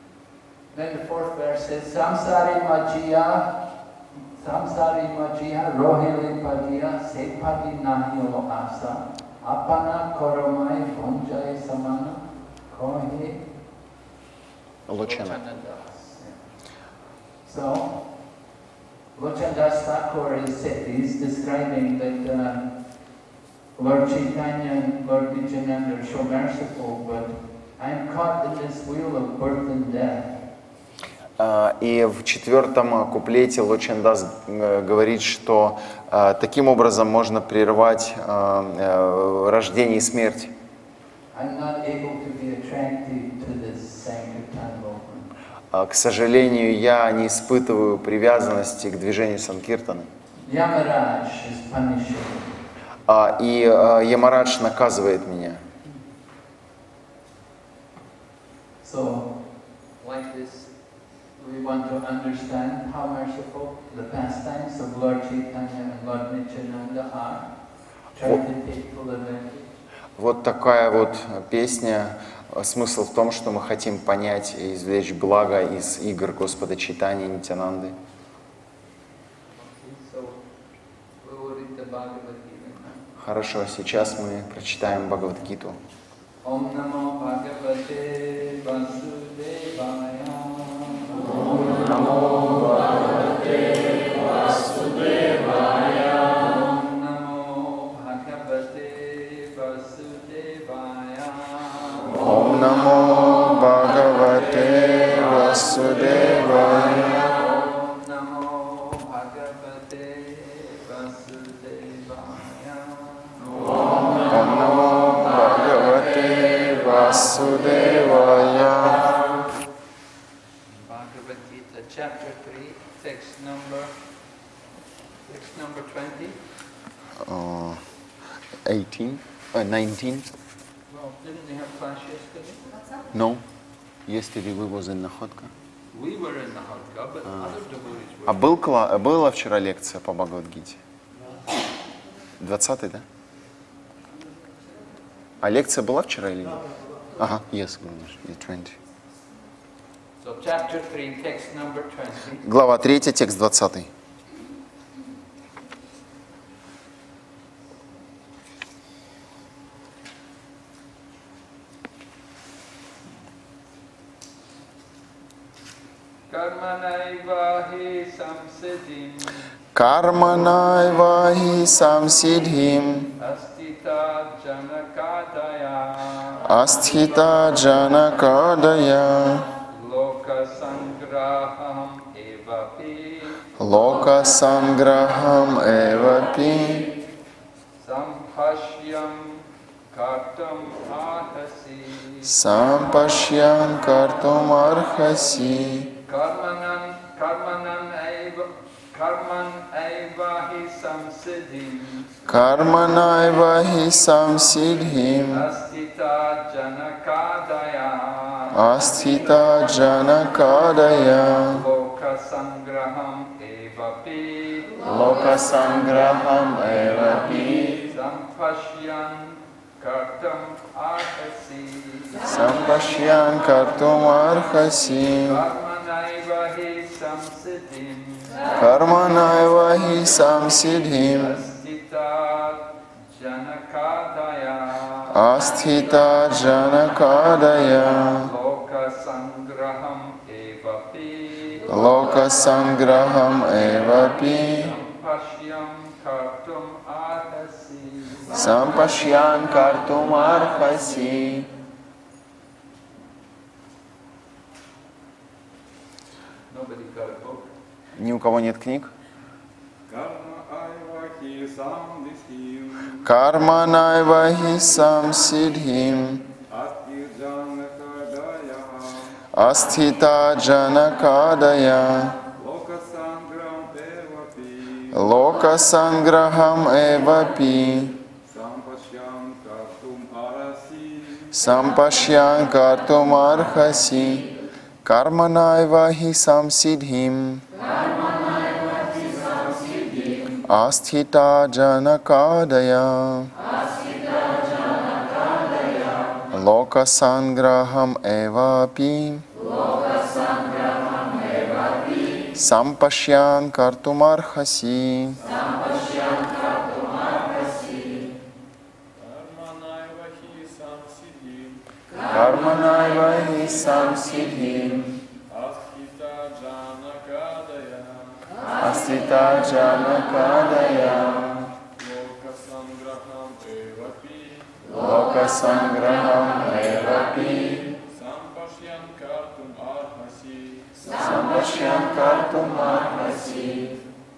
Speaker 1: Лочана.
Speaker 4: So, Lochanas Thakur is, is describing that uh, Lord Chaitanya and Lord Nityananda are so merciful, but I'm caught in this wheel of birth and death.
Speaker 1: И в четвертом куплете Лочандас говорит, что uh, таким образом можно прервать uh, uh, рождение и смерть. Uh, к сожалению, я не испытываю привязанности к движению Санкиртаны. Uh, и uh, Ямарадж наказывает меня.
Speaker 4: So, like this, we want to understand how merciful the pastimes of Lord Chaitanya and Lord Nityananda are. Try to take full advantage.
Speaker 1: Вот такая вот песня. Смысл в том, что мы хотим понять и извлечь благо из игр Господа Чайтаньи и Нитянанды. Хорошо, сейчас мы прочитаем Бхагавад-гиту.
Speaker 4: Ом намо Бхагавате Васудевая.
Speaker 5: Ом намо Бхагавате Васудевая.
Speaker 4: Ом намо Бхагавате Васудевая.
Speaker 1: Ом намо Бхагавате Васудевая.
Speaker 4: Ом намо Бхагавате Васудевая.
Speaker 1: Ом намо Бхагавате Васудевая.
Speaker 4: Bhagavad Gita, chapter three, text number, text number twenty.
Speaker 1: Uh, eighteen, uh, nineteen.
Speaker 4: Well, didn't we have class yesterday?
Speaker 1: No. Yesterday we was in Находка.
Speaker 4: We were in Nahodka, but
Speaker 1: Ah.
Speaker 4: other devotees were.
Speaker 1: А был, кла- была вчера лекция по Бхагавад-гите? двадцатый, да? А лекция была вчера или нет? Ага, yes, yeah, twenty.
Speaker 4: So chapter three, text number twenty.
Speaker 1: Глава третья, текст двадцатый.
Speaker 4: Karmanaivahi samsiddhim
Speaker 1: Карманайвахи самсидхим
Speaker 4: astita janakadaya
Speaker 1: астхита джанакадая
Speaker 4: loka sangraham evapi
Speaker 1: лока санграхам эвапи
Speaker 4: sampashyam kartam ahasi
Speaker 1: сампашьям картум архаси
Speaker 4: karmanan karmanan eva karman evahi samsiddhim
Speaker 1: карманайвахи самсидхим
Speaker 4: astita janakadaya
Speaker 1: астхита джанакадая
Speaker 4: loka
Speaker 1: Loka sangraham evapi.
Speaker 4: Sampashyan kartum arhasi.
Speaker 1: Sampashyan kartum arhasi.
Speaker 4: Karmanaiva hi samsiddhim.
Speaker 1: Karmanaiva hi samsiddhim.
Speaker 4: Asthita janakadaya.
Speaker 1: Asthita janakadaya.
Speaker 4: Loka sangraham evapi.
Speaker 1: Loka sangraham evapi.
Speaker 4: Sampashyam kartum arhasi.
Speaker 1: Sampashyan kartum arhasi.
Speaker 4: Nobody got a book.
Speaker 1: Ни у кого нет книг?
Speaker 5: Karma
Speaker 1: Карманайва хи самсидхим. Астхита джанакадая. Лока санграхам эвапи. Сампашьян картум архаси. Карманайва хи самсидхим. Asthita janakadaya. Loka sangraham evapi. Sampashyan kartumarhasi. Karmanaiva hi samsiddhim. Asthita janakadaya. Loka sangraham evapi. Sampashyan kartum arhasi.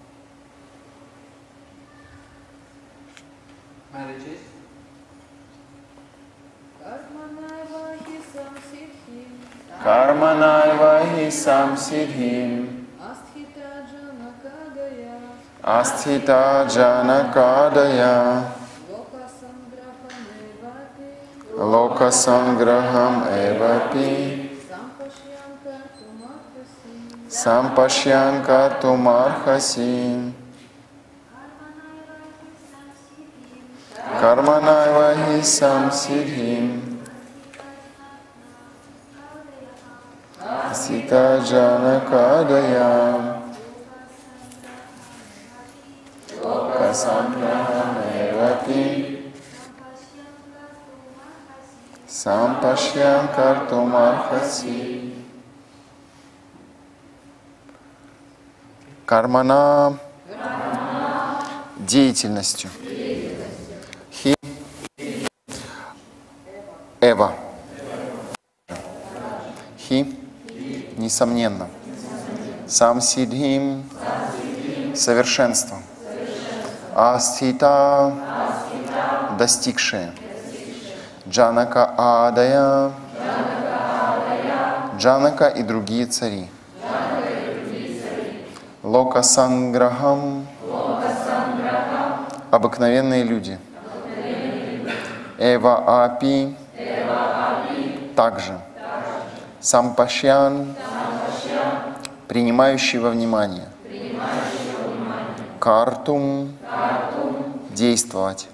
Speaker 4: Marriages.
Speaker 1: Karmanaiva hi samsiddhim. Asthita janakadaya. Loka sangraham evapi. Sampashyan kartum arhasi. Karmanaiva hi samsiddhim. Asthita janakadaya. Loka sangraham evapi. Sampashyan kartum arhasi. Кармана деятельностью. Хи Эва. Хи несомненно. Сам сидхим совершенство. Астхита достигшие. Джанака Адая. Джанака и другие цари. Лока Санграхам. Обыкновенные люди. Эва Апи. Также. Сампашьян. Принимающий во внимание. Картум. Действовать.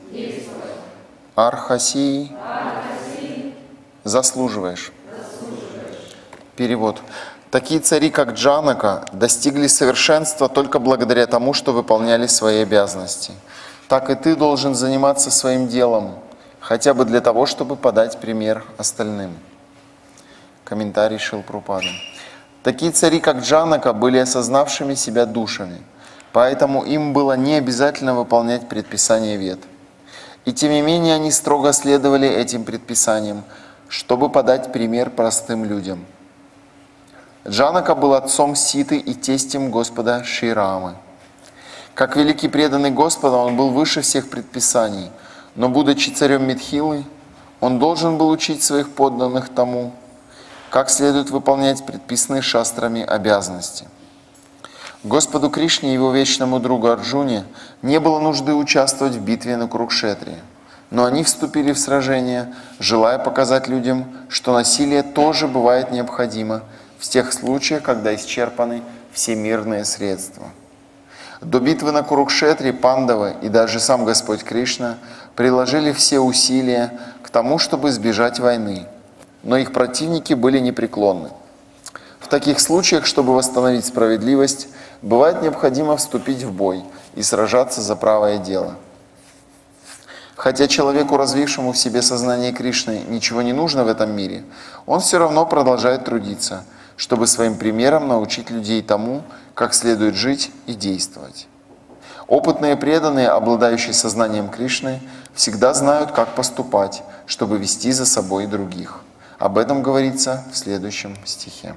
Speaker 1: Архаси. Заслуживаешь. Перевод. Такие цари, как Джанака, достигли совершенства только благодаря тому, что выполняли свои обязанности. Так и ты должен заниматься своим делом, хотя бы для того, чтобы подать пример остальным. Комментарий Шрилы Прабхупады. Такие цари, как Джанака, были осознавшими себя душами, поэтому им было не обязательно выполнять предписания Вед. И тем не менее они строго следовали этим предписаниям, чтобы подать пример простым людям. Джанака был отцом Ситы и тестем Господа Шри Рамы. Как великий преданный Господа, он был выше всех предписаний, но, будучи царем Мидхилы, он должен был учить своих подданных тому, как следует выполнять предписанные шастрами обязанности. Господу Кришне и его вечному другу Арджуне не было нужды участвовать в битве на Курукшетре, но они вступили в сражение, желая показать людям, что насилие тоже бывает необходимо в тех случаях, когда исчерпаны все мирные средства. До битвы на Курукшетре Пандавы и даже сам Господь Кришна приложили все усилия к тому, чтобы избежать войны, но их противники были непреклонны. В таких случаях, чтобы восстановить справедливость, бывает необходимо вступить в бой и сражаться за правое дело. Хотя человеку, развившему в себе сознание Кришны, ничего не нужно в этом мире, он все равно продолжает трудиться, чтобы своим примером научить людей тому, как следует жить и действовать. Опытные преданные, обладающие сознанием Кришны, всегда знают, как поступать, чтобы вести за собой других. Об этом говорится в следующем стихе.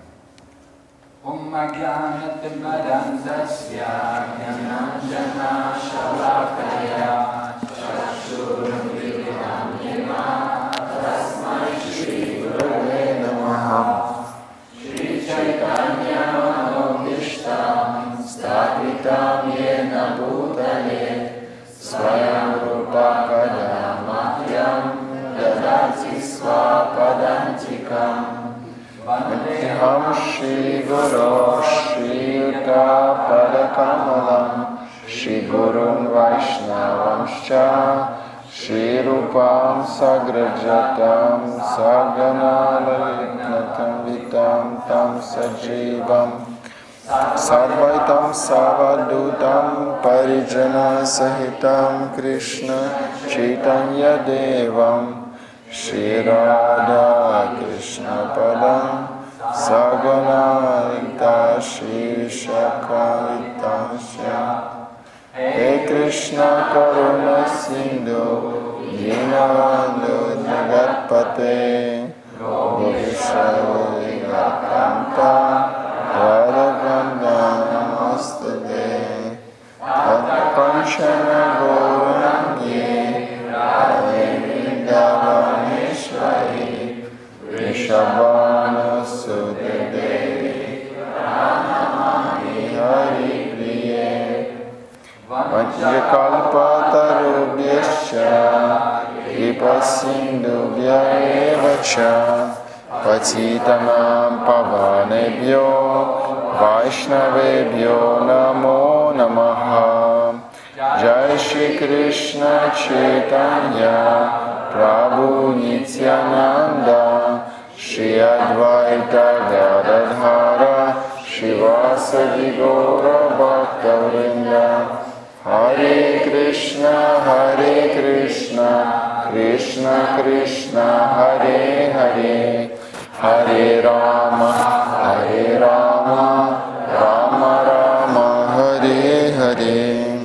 Speaker 1: Vandeham Shri Guru Shri Yuta Padakamalam Shri Gurun Vaishnavamscha Shri Rupam Sagrajatam Sagana Lalitnatam Vitam Tam Sajivam Sarvaitam Savadutam Parijana Sahitam Krishna Chaitanya Devam Shri Radha Krishna Padam Sagana Lita Shri Shaka Vitasya He Krishna Karuna Sindhu Dinavandhu Jagatpate Govisha Vigakanta Radhakanda Namaste Atpanchana Gaurangi Radhe Vrindavaneshwari Vrishabhana Sudedevi Pranamami Hari Priye Vajrakalpatarubhyascha Kripasindhubhya evacha Patitanam Pavanebhyo Vaishnavebhyo Namo Namaha Jai Shri Krishna Chaitanya Prabhu Nityananda Shri Advaita Gadadhara Shivasadi Gaura Bhakta-vrinda Hare Krishna Hare Krishna Krishna Krishna Hare Hare Hare Rama Hare Rama Rama Rama Hare Hare.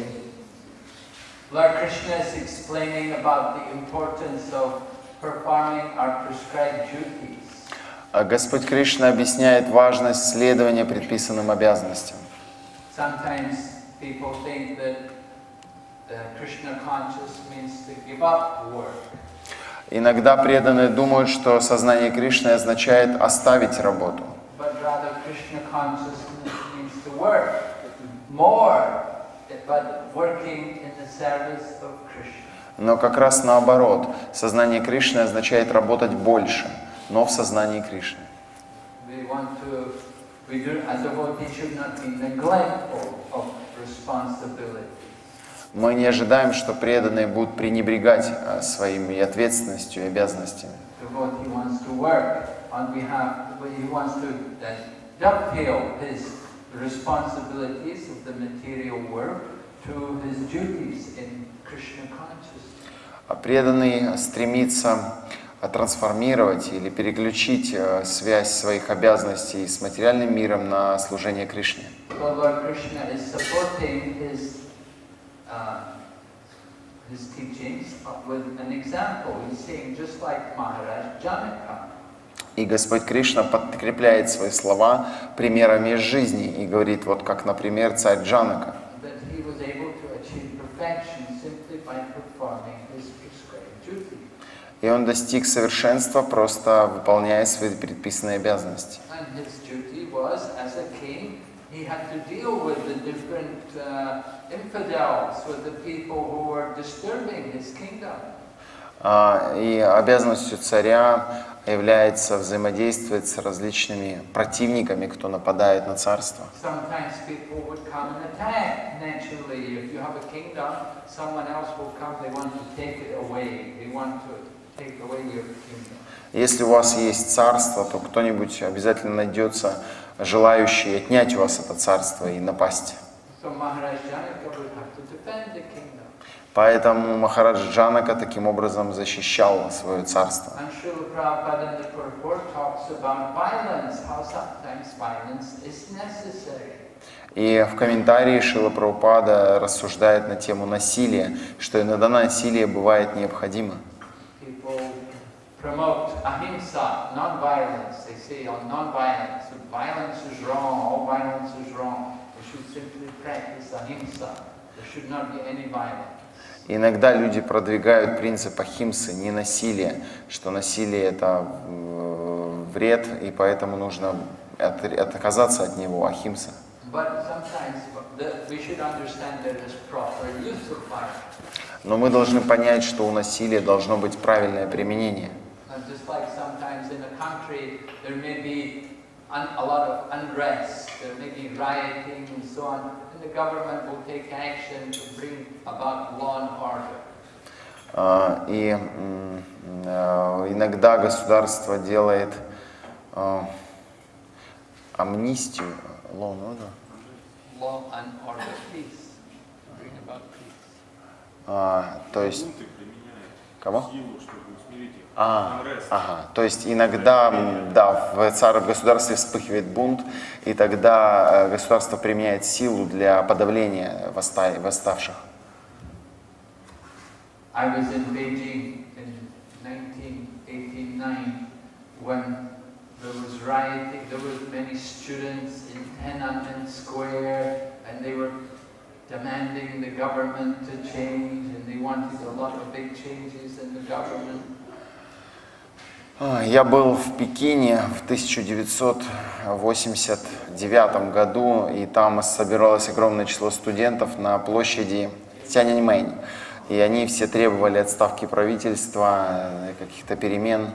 Speaker 4: Lord Krishna is explaining about the importance of performing our prescribed duties.
Speaker 1: Господь Кришна объясняет важность следования предписанным обязанностям.
Speaker 4: Sometimes people think that uh, Krishna conscious means to give up work.
Speaker 1: Иногда преданные думают, что сознание Кришны означает оставить работу.
Speaker 4: But rather Krishna consciousness means to work more, but working in the service of Krishna.
Speaker 1: Но как раз наоборот, сознание Кришны означает работать больше, но в сознании Кришны.
Speaker 4: We want to, we do, a devotee should not be neglectful of responsibility.
Speaker 1: Мы не ожидаем, что преданные будут пренебрегать своими ответственностью и обязанностями.
Speaker 4: Devotee wants to work on behalf, he wants to uh, dovetail his responsibilities of the material work to his duties in Krishna consciousness.
Speaker 1: А преданный стремится трансформировать или переключить связь своих обязанностей с материальным миром на служение Кришне.
Speaker 4: So Lord Krishna is supporting his uh, his teachings with an example. He's saying just like Maharaj Janaka.
Speaker 1: И Господь Кришна подкрепляет свои слова примерами из жизни и говорит, вот как, например, царь Джанака.
Speaker 4: That he was able to achieve perfection simply by performing his prescribed duty.
Speaker 1: И он достиг совершенства, просто выполняя свои предписанные обязанности.
Speaker 4: And his duty was, as a king, he had to deal with the different uh, infidels, with the people who were disturbing his kingdom.
Speaker 1: И обязанностью царя является взаимодействовать с различными противниками, кто нападает на царство. Если у вас есть царство, то кто-нибудь обязательно найдется, желающий отнять у вас это царство и напасть. Поэтому Махарадж Джанака таким образом защищал свое царство. И в комментарии Шрила Прабхупада рассуждает на тему насилия, что иногда насилие бывает необходимо. Иногда люди продвигают принцип ахимсы, не насилия, что насилие это вред, и поэтому нужно от, отказаться от него, ахимса. Но мы должны понять, что у насилия должно быть правильное применение. A lot of unrest, there may be rioting and so on, and the government will take action to bring about law and order. И иногда государство делает амнистию, law and order. Law and order, peace, bring about peace. То есть кого? А, ага. То есть иногда, да, в царь в государстве вспыхивает бунт, и тогда государство применяет силу для подавления восста- восставших. I was in Beijing in nineteen eighty-nine when there was rioting. There were many students in Tiananmen Square, and they were demanding the government to change, and they wanted a lot of big changes in the government. Я был в Пекине в тысяча девятьсот восемьдесят девятом году, и там собиралось огромное число студентов на площади Тяньаньмэнь. И они все требовали отставки правительства, каких-то перемен.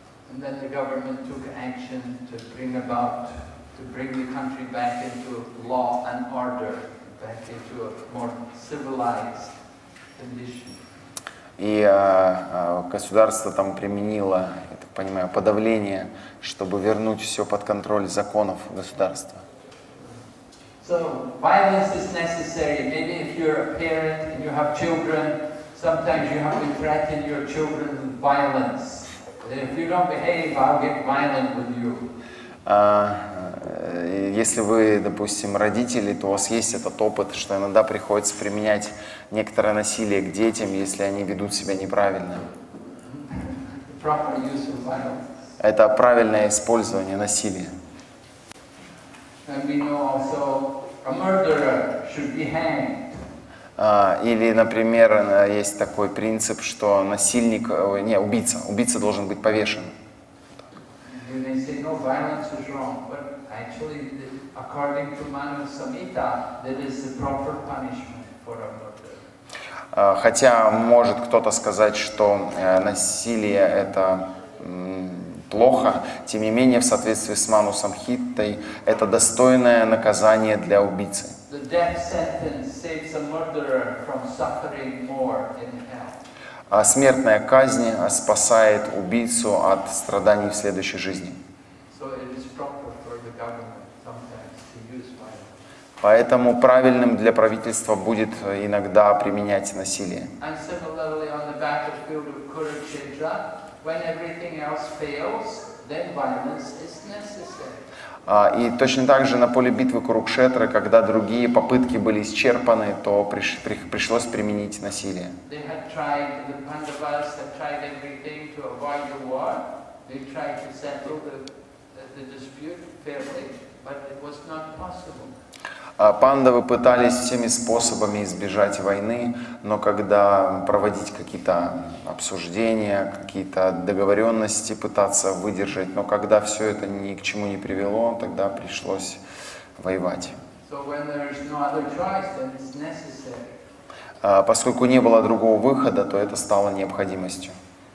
Speaker 1: И а, государство там применило, я так понимаю, подавление, чтобы вернуть все под контроль законов государства.
Speaker 4: So violence is necessary. Maybe if you're a parent and you have children, sometimes you have to threaten your children with violence. If you don't behave, I'll get violent with you.
Speaker 1: Если вы, допустим, родители, то у вас есть этот опыт, что иногда приходится применять некоторое насилие к детям, если они ведут себя неправильно. Это правильное использование насилия. Или, например, есть такой принцип, что насильник, не, убийца, убийца должен быть повешен. Хотя может кто-то сказать, что насилие это плохо, тем не менее, в соответствии с Ману Самхитой, это достойное наказание для убийцы. А смертная казнь спасает убийцу от страданий в следующей жизни. Поэтому правильным для правительства будет иногда применять насилие. И точно так же на поле битвы Курукшетры, когда другие попытки были исчерпаны, то приш, при, пришлось применить насилие. Пандавы пытались всеми способами избежать войны, но когда проводить какие-то обсуждения, какие-то договоренности пытаться выдержать, но когда все это ни к чему не привело, тогда пришлось воевать. Поскольку не было другого выхода, то это стало необходимостью.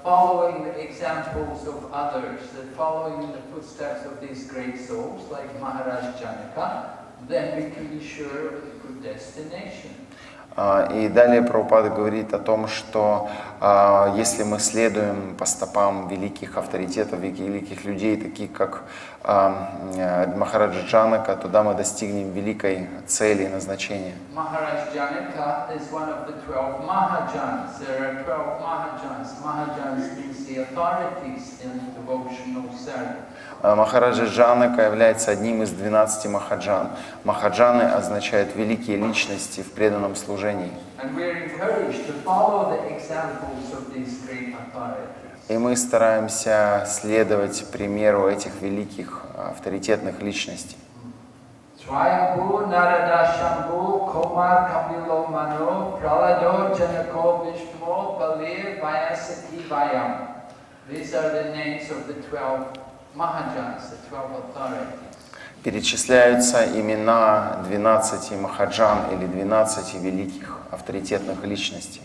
Speaker 4: following the examples of others, that following in the footsteps of these great souls like Maharaj Janaka, then we can be sure of a good destination.
Speaker 1: И далее Прабхупада говорит о том, что э, если мы следуем по стопам великих авторитетов, великих людей, таких как э, Махараджа Джанака, тогда мы достигнем великой цели и назначения.
Speaker 4: Maharaj Janaka is one of the twelve Mahajans. There are twelve Mahajans. Mahajans means the authorities in devotional service.
Speaker 1: Махараджа Джанака является одним из двенадцати махаджан. Махаджаны означают великие личности в преданном служении. И мы стараемся следовать примеру этих великих авторитетных личностей.
Speaker 4: Swayambhu Narada Shambhu Komar Kapilo Mano Pralado Janako Vishmo Balir Vyasaki Vayam. These are the names of the twelve Mahajans, the twelve authorities.
Speaker 1: Перечисляются имена двенадцати махаджан или двенадцати великих авторитетных личностей.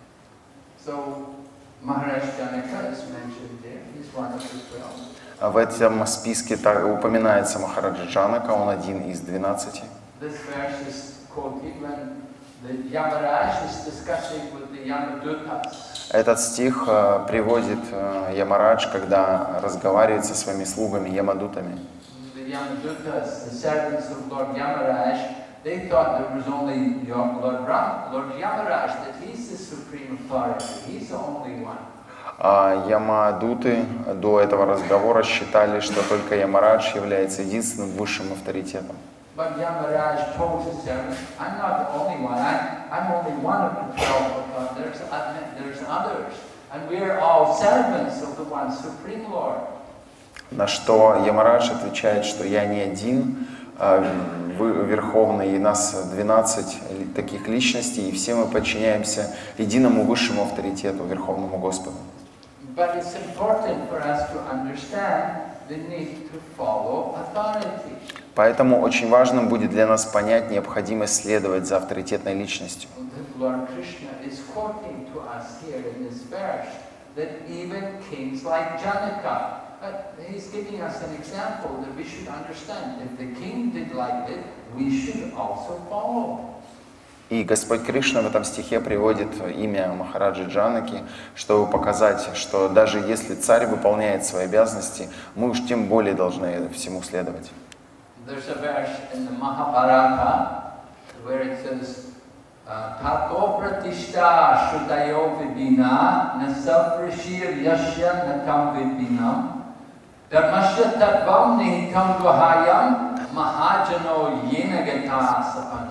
Speaker 4: So Maharaj Janaka is mentioned there. He's one of the twelve.
Speaker 1: В этом списке упоминается Махараджа Джанака, он один из двенадцати.
Speaker 4: This verse is quoted when the Yamaraj is discussing with the Yamadutas.
Speaker 1: Этот стих э, приводит э, Ямарадж, когда разговаривает со своими слугами, ямадутами.
Speaker 4: The Yamadutas, the servants of Lord Yamaraj, they thought there was only Lord Ram, Lord Yamaraj, that he's the supreme authority, he's the only one.
Speaker 1: А ямадуты до этого разговора считали, что только Ямарадж является единственным высшим авторитетом.
Speaker 4: But Yamaraj told his servants, I'm not the only one, I'm, I'm only one of the twelve, there's, there's others, and we're all servants of the one supreme Lord.
Speaker 1: На что Ямарадж отвечает, что я не один, верховный, и нас двенадцать таких личностей, и все мы подчиняемся единому высшему авторитету, Верховному Господу.
Speaker 4: But it's important for us to understand the need to follow authority.
Speaker 1: Поэтому очень важным будет для нас понять необходимость следовать за авторитетной личностью.
Speaker 4: Lord Krishna is quoting to us here in this verse that even kings like Janaka, but he's giving us an example that we should understand. If the king did like it, we should also follow.
Speaker 1: И Господь Кришна в этом стихе приводит имя Махараджи Джанаки, чтобы показать, что даже если царь выполняет свои обязанности, мы уж тем более должны всему следовать.
Speaker 4: There's a verse in the Mahabharata where it says, Tato pratishta shudayo vibina nasavrishir yashya natam vibinam dharmasya tatvam nihitam guhayam mahajano yenagata sapanta.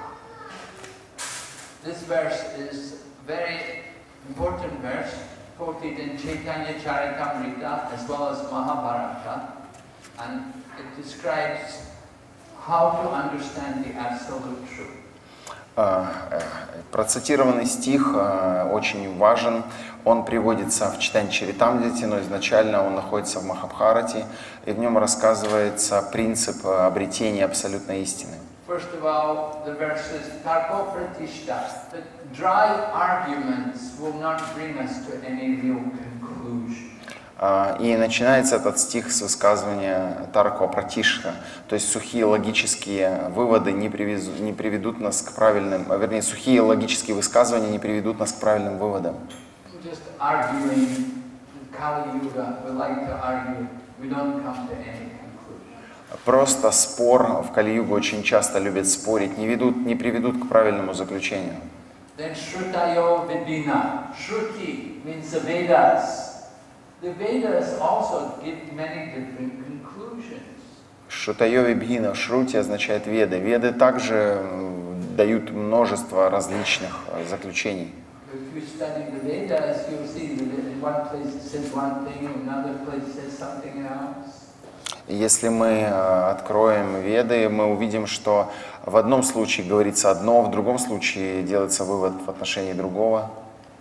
Speaker 4: This verse is a very important verse quoted in Chaitanya Charitamrita as well as Mahabharata, and it describes how to understand the absolute truth.
Speaker 1: Процитированный стих очень важен. Он приводится в Чайтанья Чаритамрите, но изначально он находится в Махабхарате, и в нем рассказывается принцип обретения абсолютной истины.
Speaker 4: First of all, the verse says, Tarko pratishta, that dry arguments will not bring us to any real conclusion.
Speaker 1: И начинается этот стих с высказывания Тарко Пратишха, то есть сухие логические выводы не, привезу, не приведут нас к правильным, вернее, сухие логические высказывания не приведут нас к правильным выводам.
Speaker 4: Just arguing, Kali Yuga, we like to argue, we don't come to any conclusion.
Speaker 1: Просто спор, в Кали-югу очень часто любят спорить, не, ведут, не приведут к правильному заключению.
Speaker 4: Then Shrutayo Vidina, Shruti means the Vedas. The Vedas also give many different conclusions.
Speaker 1: Шрутайови Бхина, Шрути означает Веды. Веды также дают множество различных заключений.
Speaker 4: If you study the Vedas, you'll see that in one place it says one thing, in another place it says something else.
Speaker 1: Если мы откроем Веды, мы увидим, что в одном случае говорится одно, в другом случае делается вывод в отношении другого.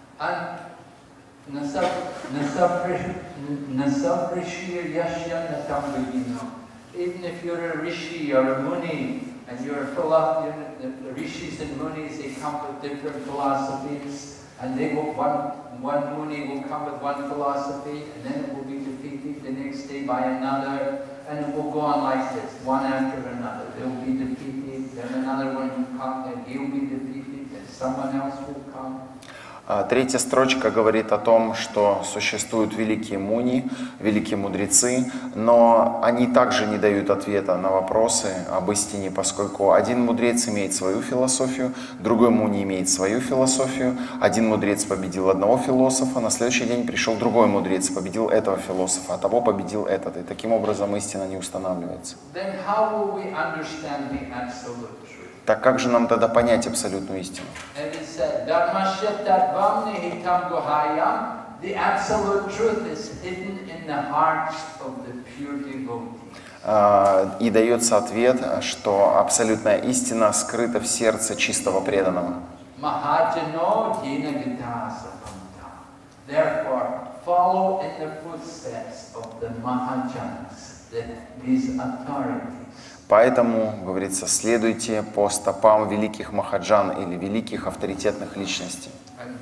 Speaker 4: Even if you're a rishi or a muni and you're full of the rishis and munis, they come with different philosophies And they will, one, one Muni will come with one philosophy, and then it will be defeated the next day by another, and it will go on like this, one after another. They will be defeated, then another one will come, and he will be defeated, and someone else will come.
Speaker 1: Третья строчка говорит о том, что существуют великие муни, великие мудрецы, но они также не дают ответа на вопросы об истине, поскольку один мудрец имеет свою философию, другой муни имеет свою философию, один мудрец победил одного философа, на следующий день пришел другой мудрец, победил этого философа, а того победил этот, и таким образом истина не устанавливается.
Speaker 4: Then how will we understand the absolute truth?
Speaker 1: Так как же нам тогда понять абсолютную истину? И дается ответ, что абсолютная истина скрыта в сердце чистого преданного. Поэтому, говорится, следуйте по стопам великих махаджан или великих авторитетных личностей.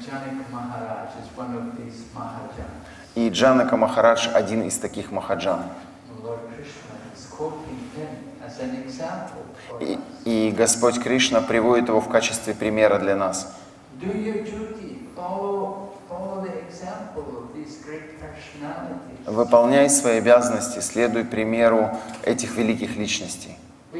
Speaker 1: И Джанака Махарадж один из таких махаджан. И, и Господь Кришна приводит его в качестве примера для нас. Выполняй свои обязанности, следуй примеру этих великих личностей.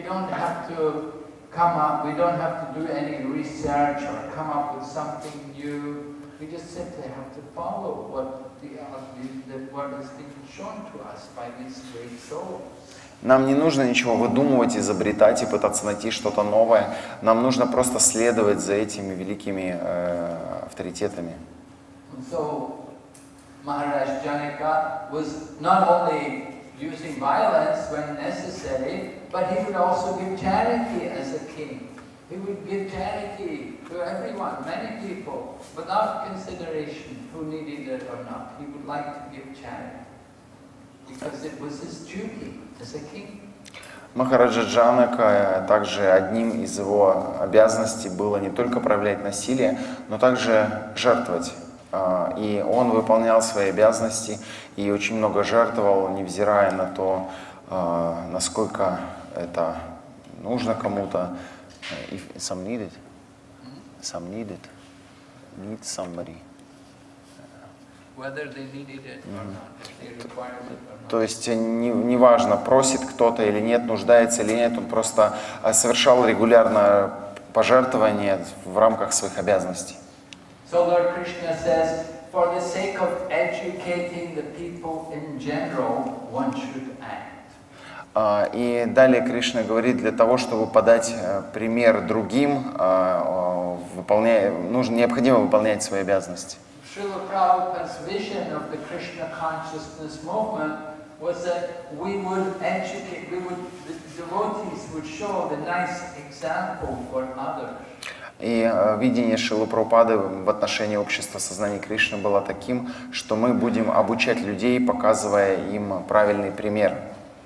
Speaker 1: Нам не нужно ничего выдумывать, изобретать и пытаться найти что-то новое. Нам нужно просто следовать за этими великими э, авторитетами.
Speaker 4: So, Maharaj Janaka was not only using violence when necessary, but he would also give charity as a king. He would give charity to everyone, many people, without consideration who needed it or not. He would like to give charity, because it was his duty as a king.
Speaker 1: Махараджа Джанака, также одним из его обязанностей было не только проявлять насилие, но также жертвовать. И он выполнял свои обязанности и очень много жертвовал, невзирая на то, насколько это нужно кому-то. If some needed, some needed, need somebody.
Speaker 4: Whether they needed it or not, if they required it or not.
Speaker 1: То есть не, не важно, просит кто-то или нет, нуждается или нет, он просто совершал регулярно пожертвования в рамках своих обязанностей.
Speaker 4: So Lord Krishna says, for the sake of educating the people in general, one should act.
Speaker 1: И далее Кришна говорит, для того, чтобы подать пример другим, выполняя, нужно, необходимо выполнять свои обязанности.
Speaker 4: Srila Prabhupada's vision of the Krishna consciousness movement was that we would educate, we would, the devotees would show the nice example for others.
Speaker 1: И видение Шрилы Прабхупады в отношении общества сознания Кришны было таким, что мы будем обучать людей, показывая им правильный пример.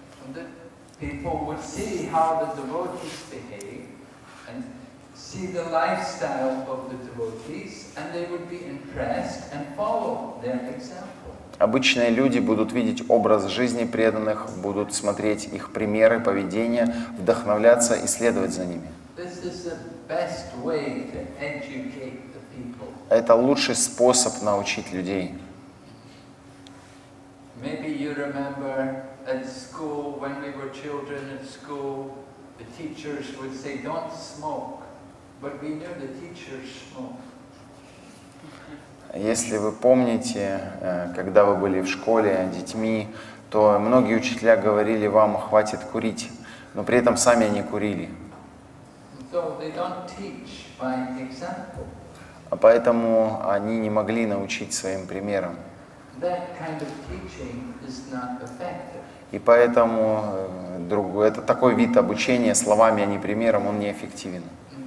Speaker 1: Обычные люди будут видеть образ жизни преданных, будут смотреть их примеры, поведения, вдохновляться и следовать за ними. Это лучший способ научить людей. Если вы помните, когда вы были в школе детьми, то многие учителя говорили вам: хватит курить, но при этом сами они курили. А поэтому они не могли научить своим примером. И поэтому другой, это такой вид обучения словами, а не примером, он неэффективен.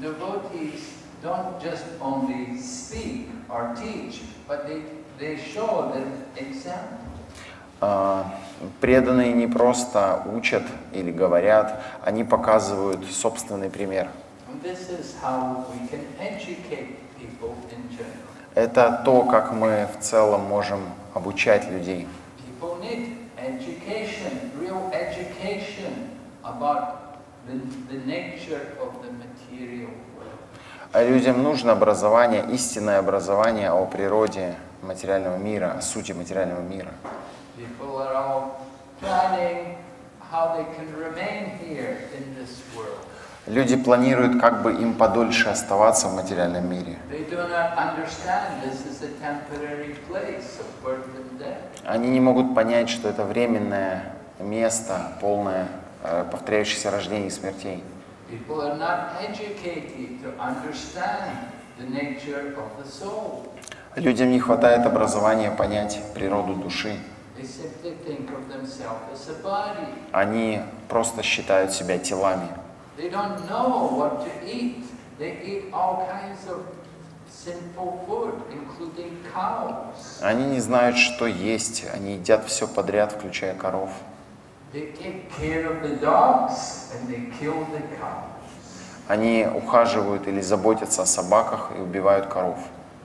Speaker 1: Преданные не просто учат или говорят, они показывают собственный пример. Это то, как мы в целом можем обучать людей.
Speaker 4: People need education, real education about the, the nature of the material world.
Speaker 1: А людям нужно образование, истинное образование о природе материального мира, о сути материального мира.
Speaker 4: People are all planning how they can remain here in this world.
Speaker 1: Люди планируют, как бы им подольше оставаться в материальном мире.
Speaker 4: They do not understand this is a temporary place of birth and death.
Speaker 1: Они не могут понять, что это временное место, полное э, повторяющихся рождений и смертей.
Speaker 4: People are not educated to understand the nature of the soul.
Speaker 1: Людям не хватает образования понять природу души.
Speaker 4: They simply think of themselves as a body.
Speaker 1: Они просто считают себя телами.
Speaker 4: They don't know what to eat. They eat all kinds of sinful food, including cows.
Speaker 1: Они не знают, что есть. Они едят все подряд, включая коров.
Speaker 4: They take care of the dogs and they kill the cows.
Speaker 1: Они ухаживают или заботятся о собаках и убивают коров.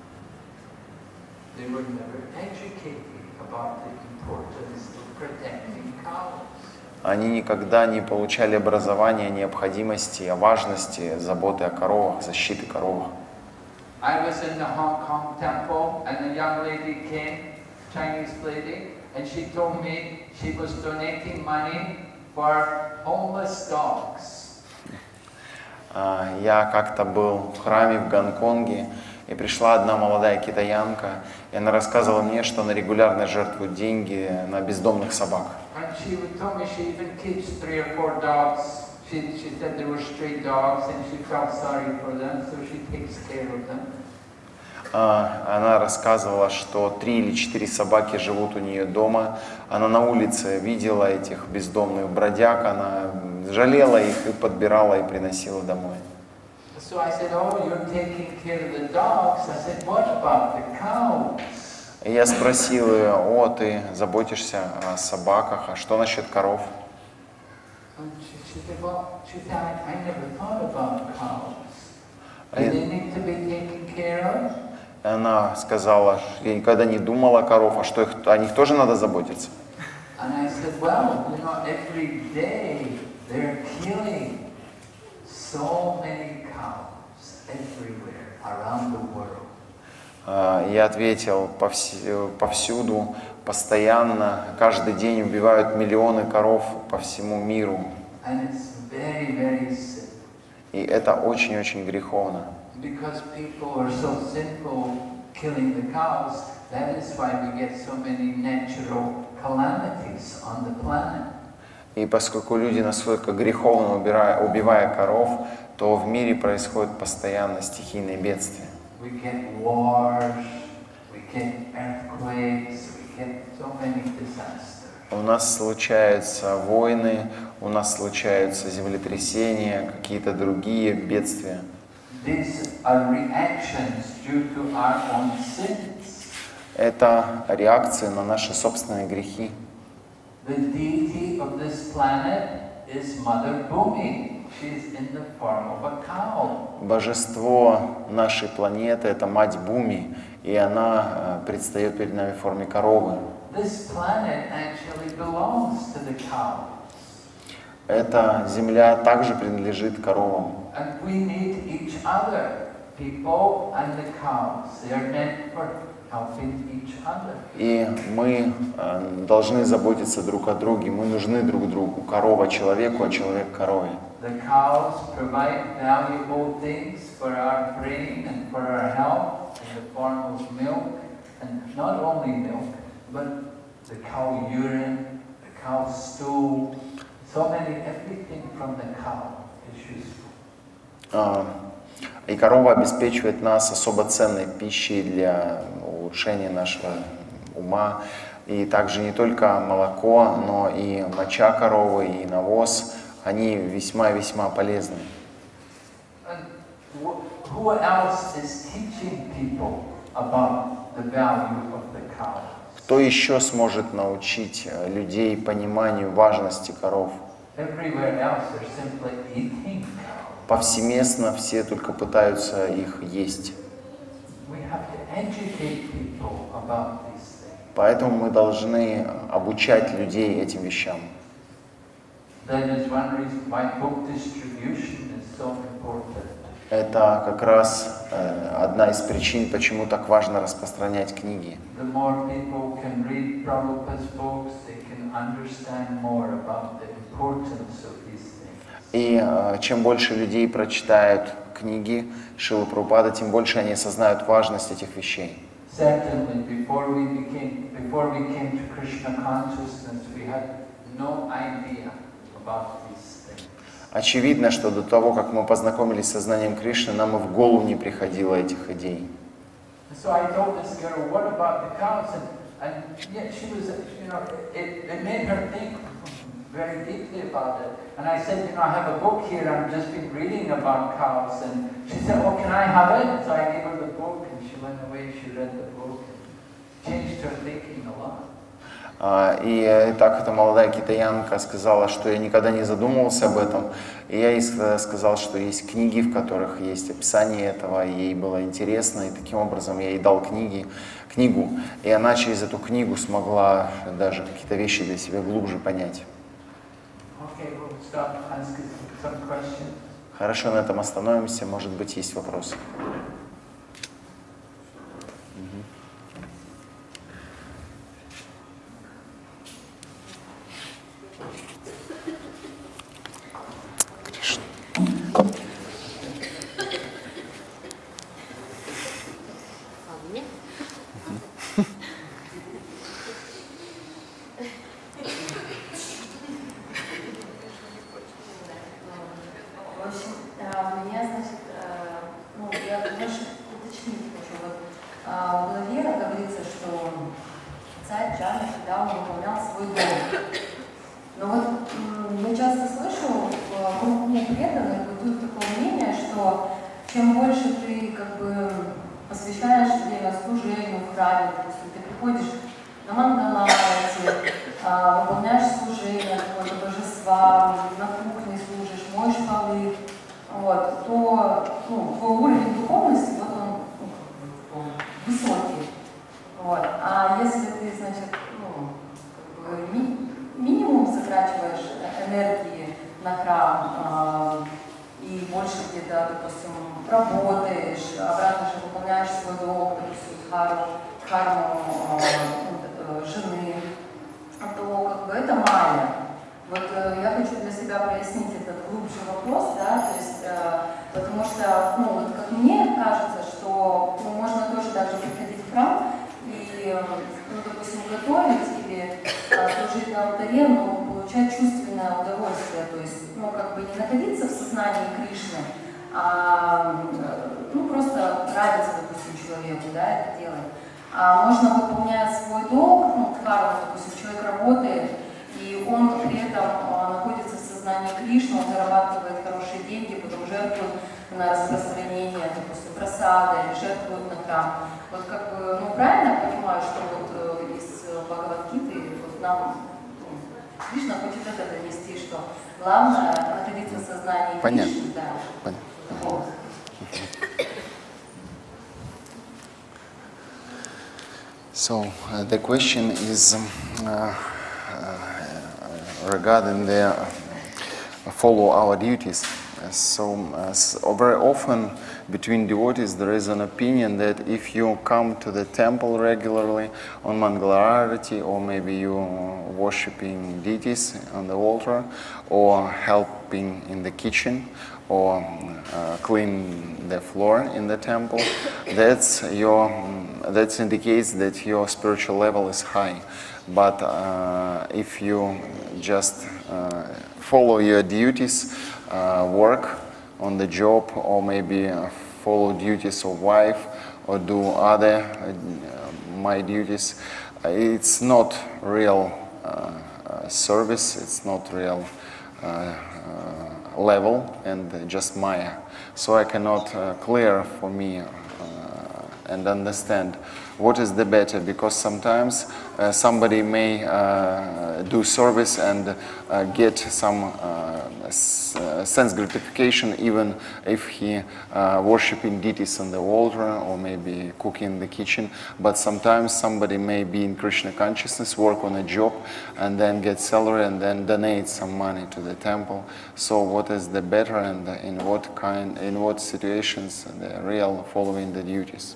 Speaker 4: They were never educated about the importance of protecting cows.
Speaker 1: Они никогда не получали образования о необходимости, о важности заботы о коровах, защиты коров.
Speaker 4: I was in the Hong Kong temple and a young lady came, Chinese lady, and she told me she was donating money for homeless dogs.
Speaker 1: Я как-то был в храме в Гонконге, и пришла одна молодая китаянка, и она рассказывала мне, что она регулярно жертвует деньги на бездомных собак.
Speaker 4: And she would tell me she even keeps three or four dogs. She, she said there were stray dogs and she felt sorry for them, so she takes care of them.
Speaker 1: Она рассказывала, что три или четыре собаки живут у нее дома. Она на улице видела этих бездомных бродяг, она жалела их и подбирала и приносила домой.
Speaker 4: So I said, oh, you're taking care of the dogs. I said, what about the cows?
Speaker 1: И я спросил ее: о, ты заботишься о собаках, а что насчет коров?
Speaker 4: And she, she said, well, she said, I, I never thought about cows. Do they need to be taken care of?
Speaker 1: И она сказала: я никогда не думала о коров, а что их, о них тоже надо заботиться?
Speaker 4: And I said, well, you know, every day they're killing so many cows everywhere around the world.
Speaker 1: Я ответил: повсюду, постоянно, каждый день убивают миллионы коров по всему миру.
Speaker 4: And it's very, very sick.
Speaker 1: И это очень-очень греховно.
Speaker 4: Because people are so sinful killing the cows, that is why we get so many natural calamities on the planet.
Speaker 1: И поскольку люди настолько греховно убирая, убивая коров, то в мире происходят постоянно стихийные бедствия.
Speaker 4: We get wars, we get earthquakes, we get so many disasters.
Speaker 1: У нас случаются войны, у нас случаются землетрясения, какие-то другие бедствия.
Speaker 4: These are reactions due to our own sins.
Speaker 1: Это реакции на наши собственные грехи.
Speaker 4: The deity of this planet is Mother Bhumi. She's in the form of a cow.
Speaker 1: Божество нашей планеты — это Мать Буми, и она предстает перед нами в форме коровы.
Speaker 4: This planet actually belongs to the cow.
Speaker 1: Эта земля также принадлежит коровам.
Speaker 4: And we need each other, people and the cows. They are meant for helping each other.
Speaker 1: И мы э, должны заботиться друг о друге, мы нужны друг другу. Корова человеку, а человек корове.
Speaker 4: The cows provide valuable things for our brain and for our health in the form of milk, and not only milk, but the cow urine, the cow stool, so many, everything from the cow is useful.
Speaker 1: И корова обеспечивает нас особо ценной пищей для улучшения нашего ума. И также не только молоко, но и моча коровы, и навоз, они весьма-весьма полезны.
Speaker 4: And who else is teaching people about the value of the cow?
Speaker 1: Кто еще сможет научить людей пониманию важности коров?
Speaker 4: Everywhere else they're simply eating cows.
Speaker 1: Повсеместно все только пытаются их есть.
Speaker 4: We have to educate people about these things.
Speaker 1: Поэтому мы должны обучать людей этим вещам.
Speaker 4: That is one reason why book distribution is so important.
Speaker 1: Это как раз э, одна из причин, почему так важно распространять книги.
Speaker 4: The more people can read Prabhupada's books, they can understand more about the importance of these things.
Speaker 1: И э, чем больше людей прочитают книги Шрилы Прабхупады, тем больше они осознают важность этих вещей.
Speaker 4: Secondly, before we became, before we came to Krishna consciousness, we had no idea about these things.
Speaker 1: Очевидно, что до того, как мы познакомились с сознанием Кришны, нам и в голову не приходило этих идей.
Speaker 4: So I told this girl, what about the cows? And, and yet she was, you know, it, it made her think very deeply about it. And I said, you know, I have a book here, I've just been reading about cows. And she said, oh, can I have it? So I gave her the book, and she went away, she read the book, and changed her thinking a lot.
Speaker 1: И так эта молодая китаянка сказала, что я никогда не задумывался об этом. И я ей сказал, что есть книги, в которых есть описание этого, и ей было интересно, и таким образом я ей дал книги, книгу. И она через эту книгу смогла даже какие-то вещи для себя глубже понять.
Speaker 4: Okay, we'll stop asking some questions.
Speaker 1: Хорошо, на этом остановимся. Может быть, есть вопросы. So uh, the question is um, uh, uh, regarding the uh, follow our duties. So uh, so very often between devotees there is an opinion that if you come to the temple regularly on Mangalarati, or maybe you worshipping deities on the altar, or helping in the kitchen, or uh, clean the floor in the temple, that's your that indicates that your spiritual level is high. But uh, if you just uh, follow your duties, uh, work on the job, or maybe uh, follow duties of wife, or do other uh, my duties, uh, it's not real uh, uh, service, it's not real uh, uh, level, and just Maya. So I cannot uh, clear for me uh, and understand what is the better, because sometimes uh, somebody may uh, do service and uh, get some uh, s- uh, sense gratification even if he uh, worshiping deities on the altar or maybe cooking in the kitchen. But sometimes somebody may be in Krishna consciousness, work on a job, and then get salary and then donate some money to the temple. So what is the better and in what kind, in what situations the real following the duties?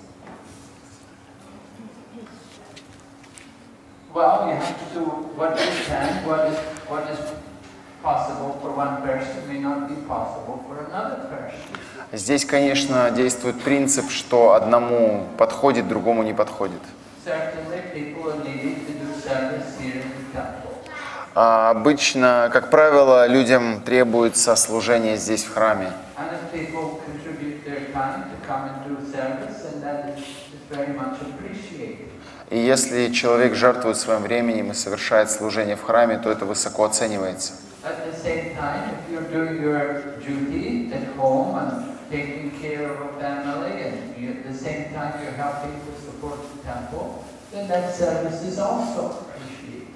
Speaker 4: Well, you have to do what you can, what is, what is possible for one person may not be possible for another person.
Speaker 1: Здесь, конечно, действует принцип, что одному подходит, другому не подходит.
Speaker 4: Certainly, people are needed to do service here in the temple.
Speaker 1: А обычно, как правило, людям требуется служение здесь, в храме.
Speaker 4: And if people contribute their time to come and do service, and that is, is very much appreciated.
Speaker 1: И если человек жертвует своим временем и совершает служение в храме, то это высоко оценивается.
Speaker 4: At the same time, if you're doing your duty at home and taking care of a family, and you, at the same time you're helping to support the temple, then that service is also appreciated.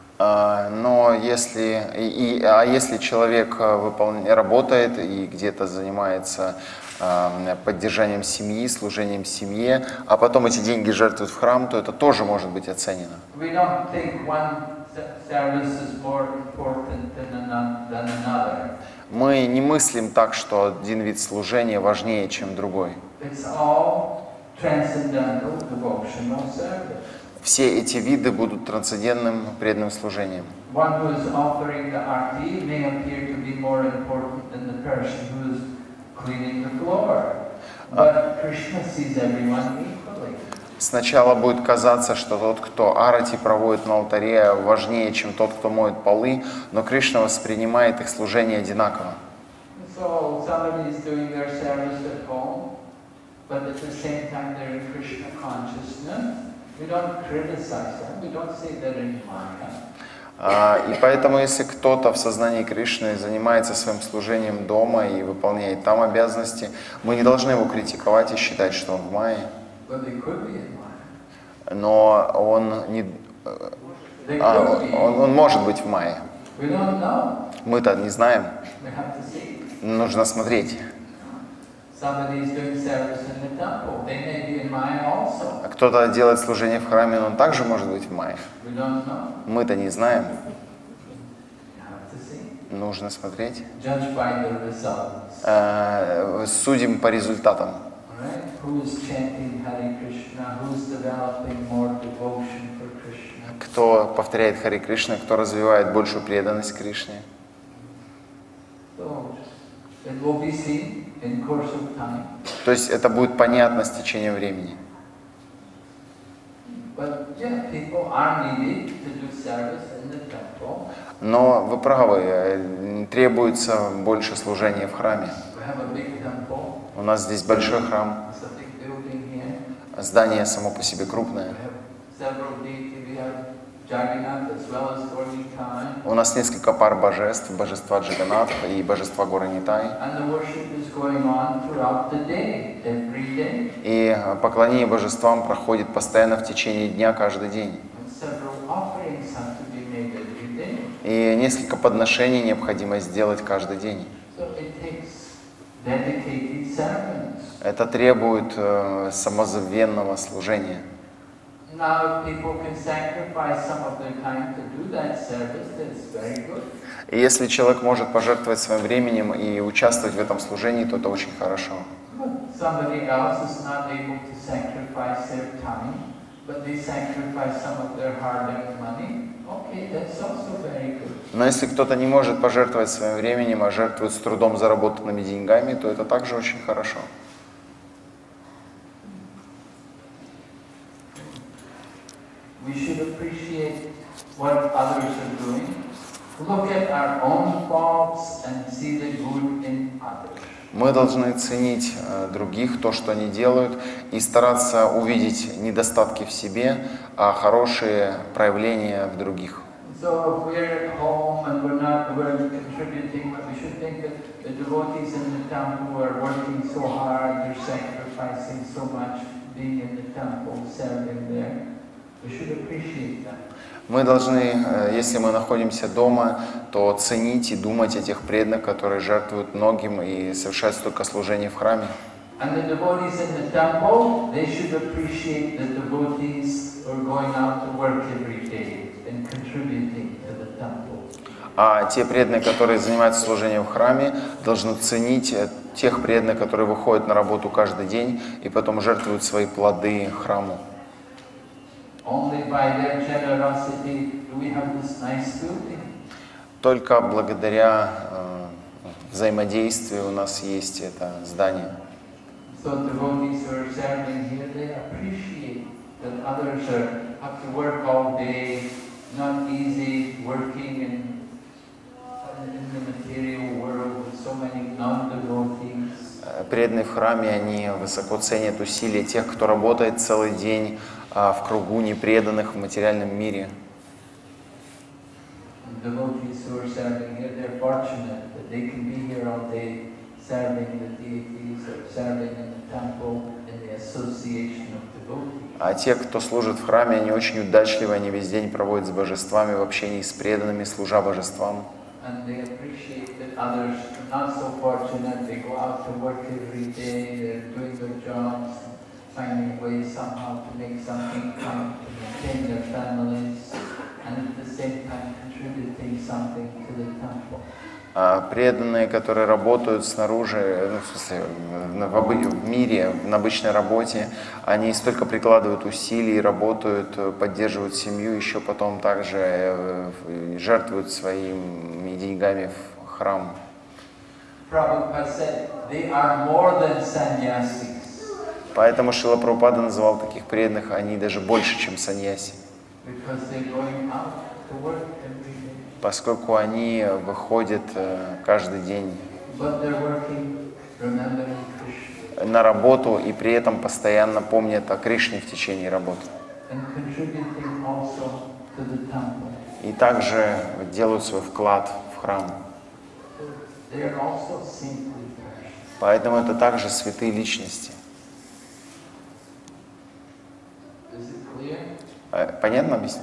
Speaker 1: А, Но если, и, и- а если человек а, выполня- работает и где-то занимается а, поддержанием семьи, служением семье, а потом эти деньги жертвуют в храм, то это тоже может быть оценено.
Speaker 4: We don't think one se- service is more important than ano- than another.
Speaker 1: Мы не мыслим так, что один вид служения важнее, чем другой.
Speaker 4: It's all transcendental devotional service.
Speaker 1: Все эти виды будут трансцендентным преданным служением.
Speaker 4: One who is offering the arti may appear to be more important than the person who is cleaning the floor. But Krishna sees everyone equally.
Speaker 1: Сначала будет казаться, что тот, кто арати проводит на алтаре, важнее, чем тот, кто моет полы, но Кришна воспринимает их служение одинаково.
Speaker 4: So somebody is doing their service at home, but at the same time they're in Krishna consciousness. We don't criticize them. We don't say they're in Maya.
Speaker 1: А, И поэтому, если кто-то в сознании Кришны занимается своим служением дома и выполняет там обязанности, мы не должны его критиковать и считать, что он в майе.
Speaker 4: But they could be in Maya.
Speaker 1: Но он, не,
Speaker 4: They
Speaker 1: а,
Speaker 4: could be.
Speaker 1: он, он может быть в майе.
Speaker 4: We don't know.
Speaker 1: Мы-то не знаем.
Speaker 4: We have to see.
Speaker 1: Нужно смотреть.
Speaker 4: Somebody is doing service in the temple. They may be in Maya also.
Speaker 1: А кто-то делает служение в храме, но он также может быть в майе.
Speaker 4: We don't know.
Speaker 1: Мы-то не знаем.
Speaker 4: You have to see.
Speaker 1: Нужно смотреть.
Speaker 4: Judge by the results.
Speaker 1: Э, Судим по результатам.
Speaker 4: Alright? Who is chanting Hare Krishna? Who is developing more devotion for Krishna?
Speaker 1: Кто повторяет Хари Кришна, кто развивает большую преданность Кришне.
Speaker 4: So it will be seen in course of time.
Speaker 1: То есть это будет понятно с течением времени.
Speaker 4: But yeah, people are needed to do service in the temple.
Speaker 1: Но вы правы, э, требуется больше служения в храме.
Speaker 4: We have a big temple.
Speaker 1: У нас здесь большой храм,
Speaker 4: It's a big building here.
Speaker 1: здание само по себе
Speaker 4: We
Speaker 1: крупное.
Speaker 4: have several deities. We have Jagannath as well as Lord Nitai.
Speaker 1: У нас несколько пар божеств, божества Джаганатха и божества горы Нитай.
Speaker 4: And the worship is going on throughout the day, every day.
Speaker 1: И поклонение божествам проходит постоянно в течение дня, каждый день.
Speaker 4: And several offerings have to be made every day.
Speaker 1: И несколько подношений необходимо сделать каждый день.
Speaker 4: So it takes dedicated servants.
Speaker 1: Это требует э, самозабвенного служения.
Speaker 4: Now, if people can sacrifice some of their time to do that service, that's very good.
Speaker 1: И если человек может пожертвовать своим временем и участвовать в этом служении, то это очень хорошо.
Speaker 4: But somebody else is not able to sacrifice their time, but they sacrifice some of their hard-earned money. Okay, that's also very good.
Speaker 1: Но если кто-то не может пожертвовать своим временем, а жертвует с трудом заработанными деньгами, то это также очень хорошо.
Speaker 4: We should appreciate what others are doing. Look at our own faults and see the good in others.
Speaker 1: Мы должны ценить э, других, то, что они делают, и стараться увидеть недостатки в себе, а хорошие проявления в других.
Speaker 4: So if we're at home and we're not we're contributing, but we should think that the devotees in the temple are working so hard, they're sacrificing so much, being in the temple, serving there. We should appreciate that.
Speaker 1: Мы должны, если мы находимся дома, то ценить и думать о тех преданных, которые жертвуют многим и совершают столько служений в храме.
Speaker 4: And the devotees in the temple, they should appreciate the devotees who are going out to work every day and contributing to the temple.
Speaker 1: А те преданные, которые занимаются служением в храме, должны ценить тех преданных, которые выходят на работу каждый день и потом жертвуют свои плоды храму.
Speaker 4: Only by their generosity do we have this nice building.
Speaker 1: Только благодаря э, взаимодействию у нас есть это здание.
Speaker 4: So devotees who are serving here, they appreciate that others are, have to work all day, not easy working in, in the material world with so many non-devotees.
Speaker 1: Преданные в храме, они высоко ценят усилия тех, кто работает целый день а, в кругу непреданных в материальном мире.
Speaker 4: Devotees who are serving here, they're fortunate that they can be here all day serving the deities or serving in the temple in the association of devotees.
Speaker 1: А те, кто служит в храме, они очень удачливы, они весь день проводят с божествами, в общении с преданными, служа божествам.
Speaker 4: And they appreciate that others are not so fortunate. They go out to work every day, they're doing their jobs, finding ways somehow to make some income, to maintain their families, and at the same time contributing something to the temple.
Speaker 1: А преданные, которые работают снаружи, ну, в смысле, в, обы- в мире, на обычной работе, они столько прикладывают усилий, работают, поддерживают семью, еще потом также э, жертвуют своими деньгами в храм.
Speaker 4: Prabhupada said, they are more than sannyasis.
Speaker 1: Поэтому Шрила Прабхупада называл таких преданных, они даже больше, чем саньяси.
Speaker 4: Because they're going out to work every day.
Speaker 1: Поскольку они выходят каждый день
Speaker 4: But they're working, remembering Krishna.
Speaker 1: на работу и при этом постоянно помнят о Кришне в течение работы.
Speaker 4: And contributing also to the temple.
Speaker 1: И также делают свой вклад в храм.
Speaker 4: They are also saintly persons.
Speaker 1: Поэтому это также святые личности.
Speaker 4: Is it clear?
Speaker 1: Э, Понятно объясню?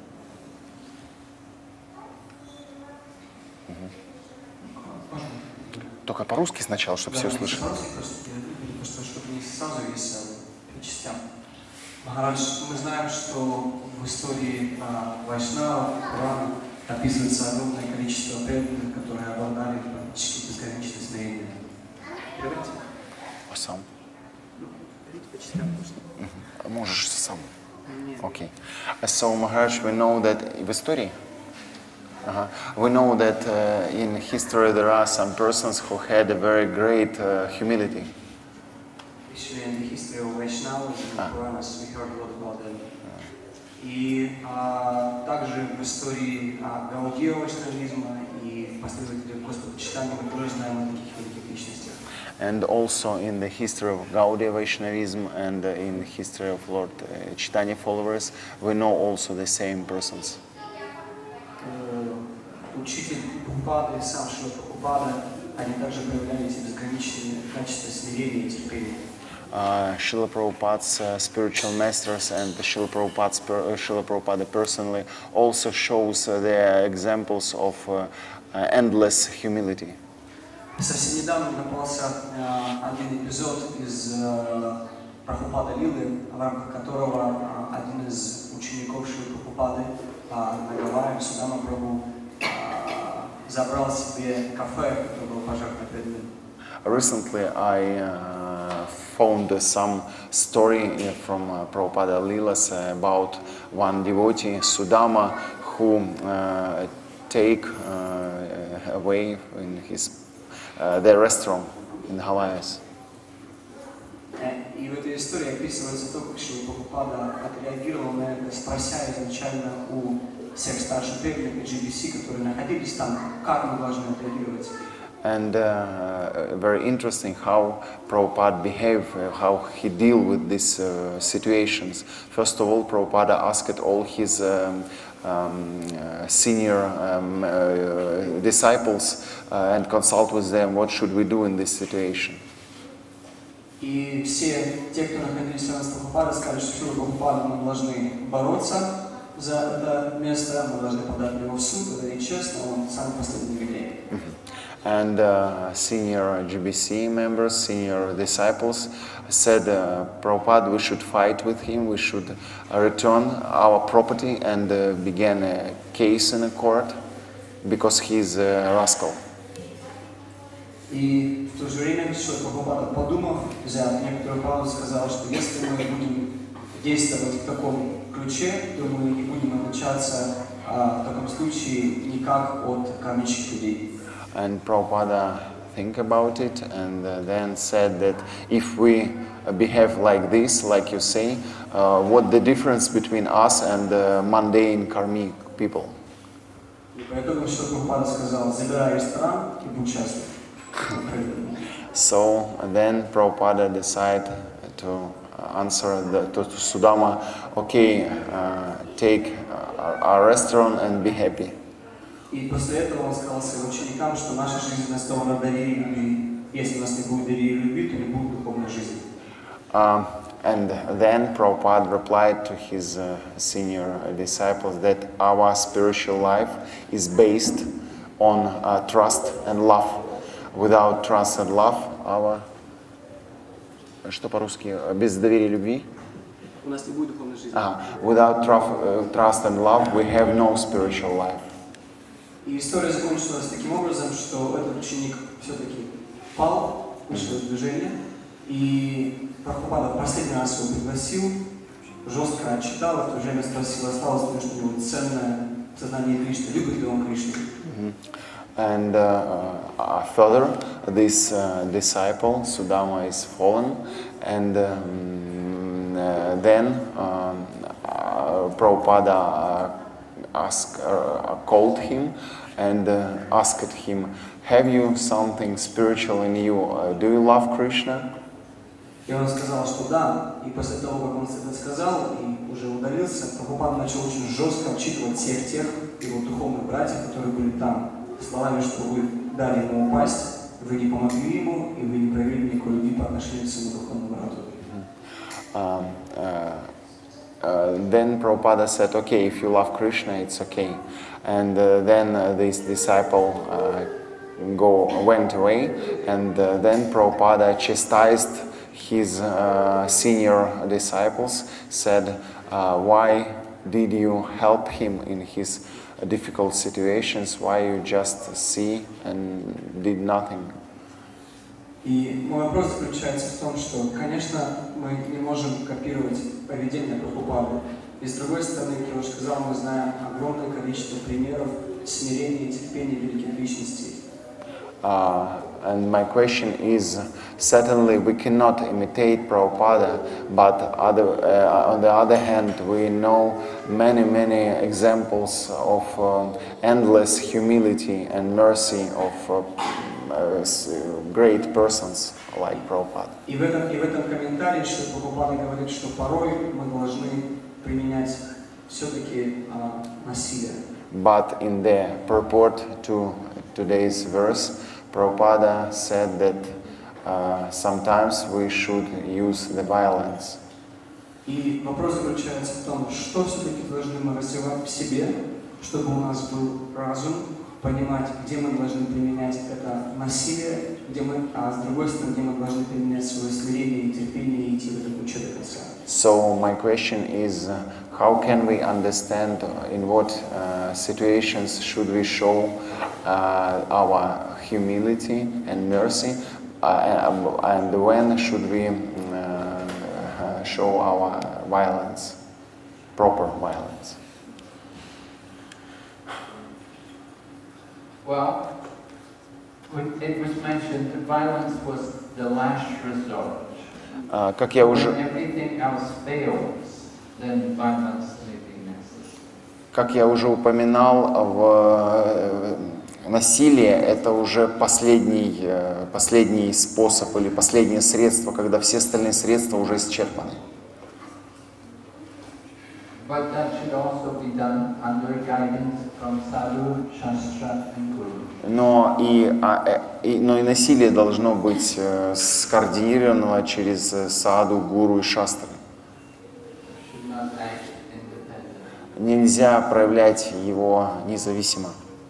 Speaker 1: Только по-русски сначала, чтобы все услышали.
Speaker 6: Просто, просто чтобы не сразу весь по частям. Махарадж, мы знаем, что в истории Вайшнава, Пурана, описывается огромное количество преданных, которые обладали практически безграничной смирением. Переводите?
Speaker 1: А сам?
Speaker 6: Говорите по частям, просто.
Speaker 1: Можешь сам. Окей. So, Maharaj, we know that в истории Uh-huh. We know that uh, in history there are some persons who had a very great uh, humility.
Speaker 6: Actually, in the history of Vaishnavas and Puranas, we heard a lot about them. И а, также в истории а, Гаудия вайшнавизма и последователей Господа Чайтаньи мы тоже знаем о таких великих личностях.
Speaker 1: And also in the history of Gaudiya Vaishnavism and uh, in the history of Lord uh, Chaitanya followers, we know also the same persons.
Speaker 6: Учитель Прабхупады и сам Шрила Прабхупада, они также проявляли эти безграничные качества смирения и терпения.
Speaker 1: Uh, Srila Prabhupada's uh, spiritual masters and Srila Prabhupada's per, uh, Srila Prabhupada personally also shows uh, their examples of uh, uh, endless humility.
Speaker 6: Совсем недавно напался uh, один эпизод из uh, Прабхупада Лилы, в рамках которого uh, один из учеников Шрила Прабхупады Наговаем Судама Прабху забрал себе кафе, которое было пожертвовано преданным.
Speaker 1: Recently, I uh, found uh, some story from uh, Prabhupada Lilas uh, about one devotee, Sudama, who uh, take uh, away in his uh, their restaurant in the Himalayas.
Speaker 6: И в этой истории описывается то, как Шрила Прабхупада отреагировал на это, спрося изначально у всех старших преданных джи би си, которые находились там, как мы должны отреагировать.
Speaker 1: And uh, very interesting how Prabhupada behaved, uh, how he deal with these uh, situations. First of all, Prabhupada asked all his um, um, uh, senior um, uh, disciples uh, and consult with them what should we do in this situation.
Speaker 6: И все те, кто находились рядом с Прабхупадой, сказали, что Шрила Прабхупада мы должны бороться за это место, мы должны подать его в суд, это нечестно, он самый последний еврей.
Speaker 1: And uh, senior G B C members, senior disciples said, uh, Prabhupada, we should fight with him, we should uh, return our property, and uh, began a case in a court because he's a rascal.
Speaker 6: И в то же время Шрила Прабхупада, подумав, взял некоторую паузу, сказал, что если мы будем действовать в таком ключе, то мы не будем отличаться а, в таком случае никак от кармических людей.
Speaker 1: And Prabhupada think about it and uh, then said that if we uh, behave like this, like you say, uh, what the difference between us and the mundane karmic people?
Speaker 6: И поэтому Шрила Прабхупада сказал, забирай ресторан и будь счастлив.
Speaker 1: So then Prabhupada decided to answer the, to, to Sudama, okay, uh, take uh, our restaurant and be happy.
Speaker 6: И после этого он сказал своим ученикам, что наша жизнь основана на доверии и любви. Если у нас не будет доверия и любви, то не будет духовной жизни.
Speaker 1: Uh, and then Prabhupada replied to his uh, senior disciples that our spiritual life is based on uh, trust and love. Without trust and love, our... Что по-русски? Без доверия и любви?
Speaker 6: У нас не будет духовной жизни.
Speaker 1: Uh, without uh, trust and love, we have no spiritual life.
Speaker 6: И история закончилась таким образом, что этот ученик все-таки пал, вышел из движения, и Прабхупада последний раз его пригласил, жестко отчитал, в то же время спросил, осталось ли что у него ценное сознание Кришны, любит ли он Кришну.
Speaker 1: And uh, uh, further, this uh, disciple, Sudama, is fallen, and um, uh, then um, uh, Prabhupada uh, asked, uh, called him and uh, asked him, have you something spiritual in you? Uh, do you love Krishna?
Speaker 6: И он сказал, что да, и после того, как он это сказал и уже удалился, Прабхупада начал очень жестко отчитывать всех тех его духовных братьев, которые были там, словами, что вы дали ему упасть, вы не помогли ему, и вы не проявили никакой любви по отношению к своему духовному брату.
Speaker 1: Um, uh, uh, then Prabhupada said, okay, if you love Krishna, it's okay. And uh, then uh, this disciple uh, go, went away, and uh, then Prabhupada chastised his uh, senior disciples, said, uh, why did you help him in his difficult situations, why you just see and did nothing?
Speaker 6: И мой вопрос заключается в том, что, конечно, мы не можем копировать поведение Прабхупады. И с другой стороны, как я уже сказал, мы знаем огромное количество примеров смирения и терпения великих личностей.
Speaker 1: Uh, and my question is, certainly we cannot imitate Prabhupada, but other, uh, on the other hand, we know many, many examples of uh, endless humility and mercy of uh, uh, great persons like Prabhupada.
Speaker 6: И в этом, и в этом комментарии, что Прабхупада говорит, что порой мы должны применять все-таки uh, насилие.
Speaker 1: But in the purport to today's verse, Prabhupada said that uh, sometimes we should use the violence.
Speaker 6: И вопрос заключается в том, что все-таки должны мы развивать в себе, чтобы у нас был разум, понимать, где мы должны применять это насилие, где мы, а с другой стороны, где мы должны применять свое смирение и терпение и идти в этом ключе до конца.
Speaker 1: So my question is, uh, how can we understand uh, in what uh, situations should we show uh, our humility and mercy, uh, and, and when should we uh, show our violence, proper violence?
Speaker 4: Well, it was mentioned that violence was the last resort.
Speaker 1: Uh, как я уже,
Speaker 4: When everything else fails, then violence may be necessary.
Speaker 1: как я уже упоминал, в насилие это уже последний, последний способ или последнее средство, когда все остальные средства уже исчерпаны.
Speaker 4: But that should also be done under guidance from sadhu, shastra and guru.
Speaker 1: Но и, а, э, и, но и насилие должно быть э, скоординировано через э, саду, гуру и шастры.
Speaker 4: Should not act independently.
Speaker 1: Нельзя проявлять его независимо.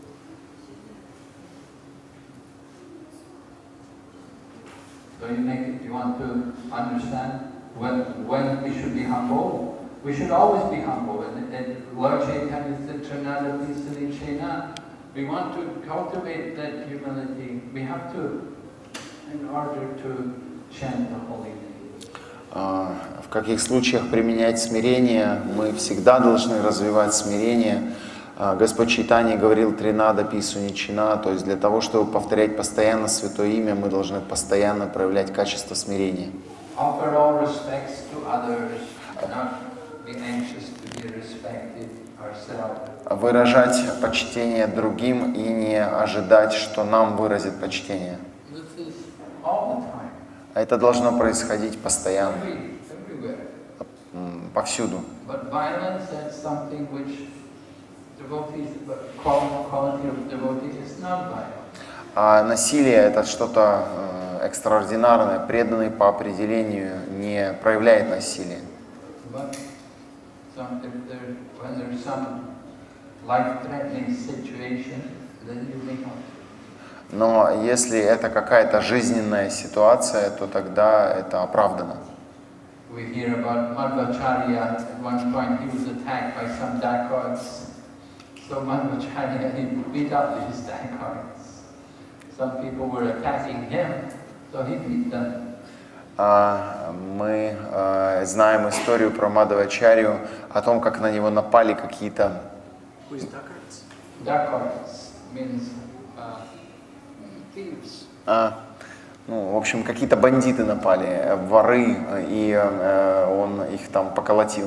Speaker 4: So you make it, you want to understand when, when we should be humble. We should always be humble. And, and Lord Chaitanya said, Trinada Tisani Chaina. We want to cultivate that humility. We have to, in order to chant the holy name.
Speaker 1: А, в каких случаях применять смирение? Мы всегда должны развивать смирение. А, Господь Чайтанья говорил «тринада пису ничина», то есть для того, чтобы повторять постоянно Святое Имя, мы должны постоянно проявлять качество смирения.
Speaker 4: Offer all respects to others, not be anxious to be respected ourselves.
Speaker 1: Выражать почтение другим и не ожидать, что нам выразит почтение.
Speaker 4: This is all the time,
Speaker 1: Это должно происходить постоянно,
Speaker 4: every, everywhere.
Speaker 1: м, повсюду.
Speaker 4: But violence, that's something which devotees, but qual- quality of devotee is not violence.
Speaker 1: А насилие — это что-то э, экстраординарное. Преданный по определению не проявляет насилие.
Speaker 4: But some, if there, when there's some life-threatening situation, then you may help.
Speaker 1: Но если это какая-то жизненная ситуация, то тогда это оправдано.
Speaker 4: We hear about Madhvacharya. At one point he was attacked by some dacoits. So Madhvacharya, he beat up these dacoits. Some people were attacking him, so he beat them.
Speaker 1: А, Мы э, знаем историю про Мадхвачарью, о том, как на него напали какие-то
Speaker 3: Who is Dakarts?
Speaker 4: Dacoits means uh, thieves.
Speaker 1: А, ну, в общем, какие-то бандиты напали, э, воры, э, и э, он их там поколотил.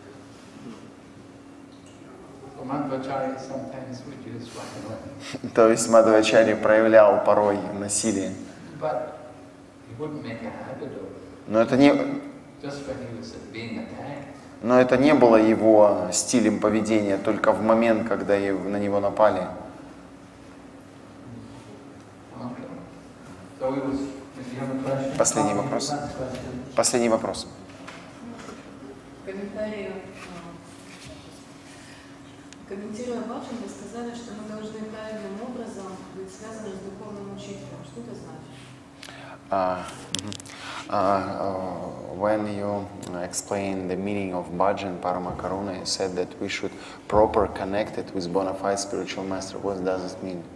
Speaker 4: So Madhvacharya sometimes would use violence,
Speaker 1: То есть Мадхвачарья проявлял порой насилие.
Speaker 4: but he wouldn't make a habit of it.
Speaker 1: Но это не,
Speaker 4: Just when he was being attacked.
Speaker 1: но это не было его стилем поведения только в момент, когда е- на него напали.
Speaker 4: Okay. So it was. If you have a question.
Speaker 1: Последний
Speaker 4: Okay,
Speaker 1: вопрос.
Speaker 4: last question.
Speaker 1: Последний вопрос.
Speaker 7: Комментарии, комментируя баджан, вы сказали, что мы должны правильным образом быть связаны с духовным учителем. Что это значит?
Speaker 1: Uh, mhm. uh, uh, when you explain the meaning of bhajan Paramakaruna, you said that we should proper connect it with bona fide spiritual master. What does it mean?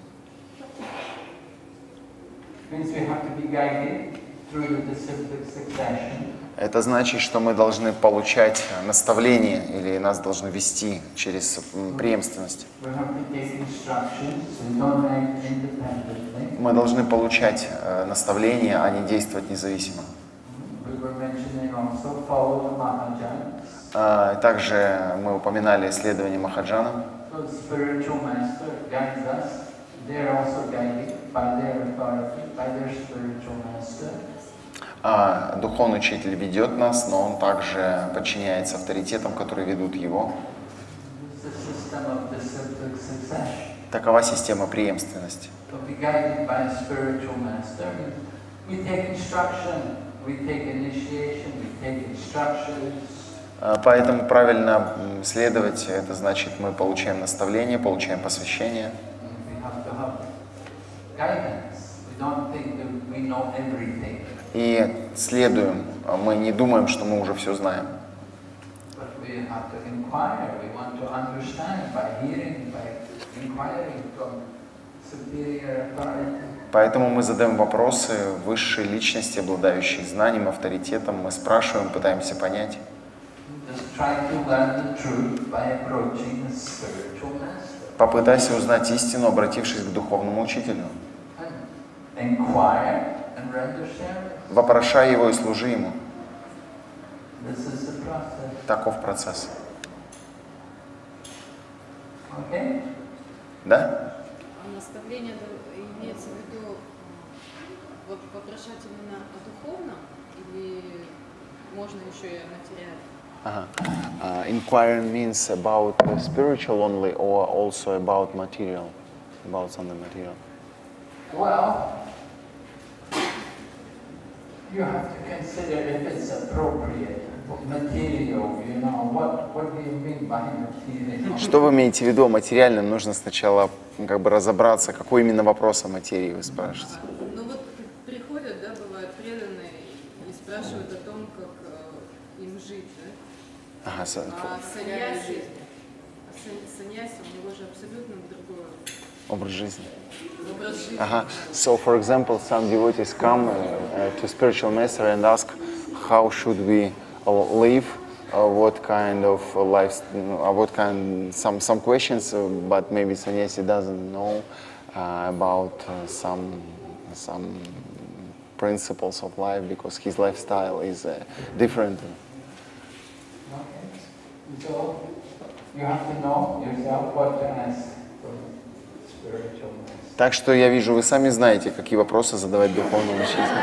Speaker 4: Means we have to be guided through the disciplic succession.
Speaker 1: Это значит, что мы должны получать наставления или нас должны вести через м, преемственность.
Speaker 4: We have to take instructions. We don't act independently.
Speaker 1: Мы должны получать э, наставления, а не действовать независимо.
Speaker 4: We were mentioning also follow the Mahajans.
Speaker 1: А, Также мы упоминали исследование Махаджана.
Speaker 4: So the spiritual master guides us. They are also guided by their authority, by their spiritual master.
Speaker 1: А, Духовный учитель ведет нас, но он также подчиняется авторитетам, которые ведут его.
Speaker 4: It's the system of disciplic succession.
Speaker 1: Такова система преемственности.
Speaker 4: To be guided by a spiritual master, we take instruction, we take initiation, we take instructions.
Speaker 1: А, Поэтому правильно м, следовать, это значит, мы получаем наставление, получаем посвящение.
Speaker 4: And we have to have guidance. We don't think that we know everything,
Speaker 1: И следуем. А Мы не думаем, что мы уже все знаем.
Speaker 4: but we have to inquire. We want to understand by hearing, by inquiring from superior authority.
Speaker 1: Поэтому мы задаем вопросы высшей личности, обладающей знанием, авторитетом. Мы спрашиваем, пытаемся понять.
Speaker 4: Just try to learn the truth by approaching the spiritual master.
Speaker 1: Попытайся узнать истину, обратившись к духовному учителю.
Speaker 4: And inquire and render service.
Speaker 1: Вопрошай его и служи ему.
Speaker 4: This is the process.
Speaker 1: Таков процесс.
Speaker 4: Okay?
Speaker 1: Да?
Speaker 7: А наставление да, имеется в виду э, воп- вопрошать именно о духовном или можно еще и о материале?
Speaker 1: Ага. Uh, inquiring means about the spiritual only or also about material? about something material?
Speaker 4: Well, you have to consider if it's appropriate. Material, you know, what, what do you mean by material?
Speaker 1: Что вы имеете в виду материальным? Нужно сначала как бы разобраться, какой именно вопрос о материи вы спрашиваете.
Speaker 7: Ну вот приходят, да, бывают преданные и спрашивают о том, как э, им жить, да?
Speaker 1: Ага, со-
Speaker 7: А саньяси, а сан- саньяси, у него же абсолютно другой
Speaker 1: образ жизни.
Speaker 7: образ жизни.
Speaker 1: Ага. So, for example, some devotees come uh, uh, to spiritual master and ask, how should we live? Uh, what kind of uh, life? Uh, what kind? Some some questions, uh, but maybe sannyasi doesn't know uh, about uh, some some principles of life because his lifestyle is uh, different.
Speaker 4: Okay. So you have to know yourself what to ask for spiritual master.
Speaker 1: Так что я вижу, вы сами знаете, какие вопросы задавать духовному учителю.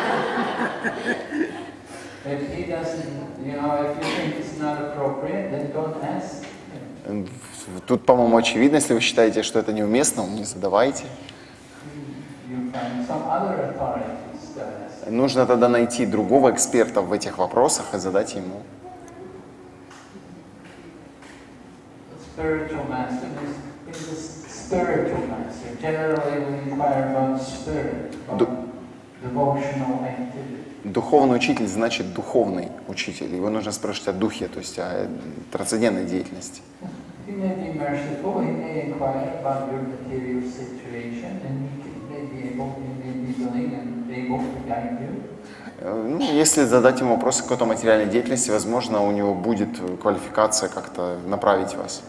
Speaker 4: If he doesn't, you know, if you think it's not appropriate, then don't ask.
Speaker 1: Тут, по-моему, очевидно, если вы считаете, что это неуместно, не задавайте.
Speaker 4: You find some other authorities to ask.
Speaker 1: Нужно тогда найти другого эксперта в этих вопросах и задать ему.
Speaker 4: Spiritual master is, is a spiritual master. Generally, we inquire about spirit, about devotional activity.
Speaker 1: Духовный учитель значит духовный учитель. Его нужно спрашивать о духе, то есть о трансцендентной деятельности.
Speaker 4: He may be merciful, he may inquire about your material situation, and he may be able, he may be willing and able to guide you.
Speaker 1: Ну, если задать ему вопросы какой-то материальной деятельности, возможно, у него будет квалификация как-то направить вас.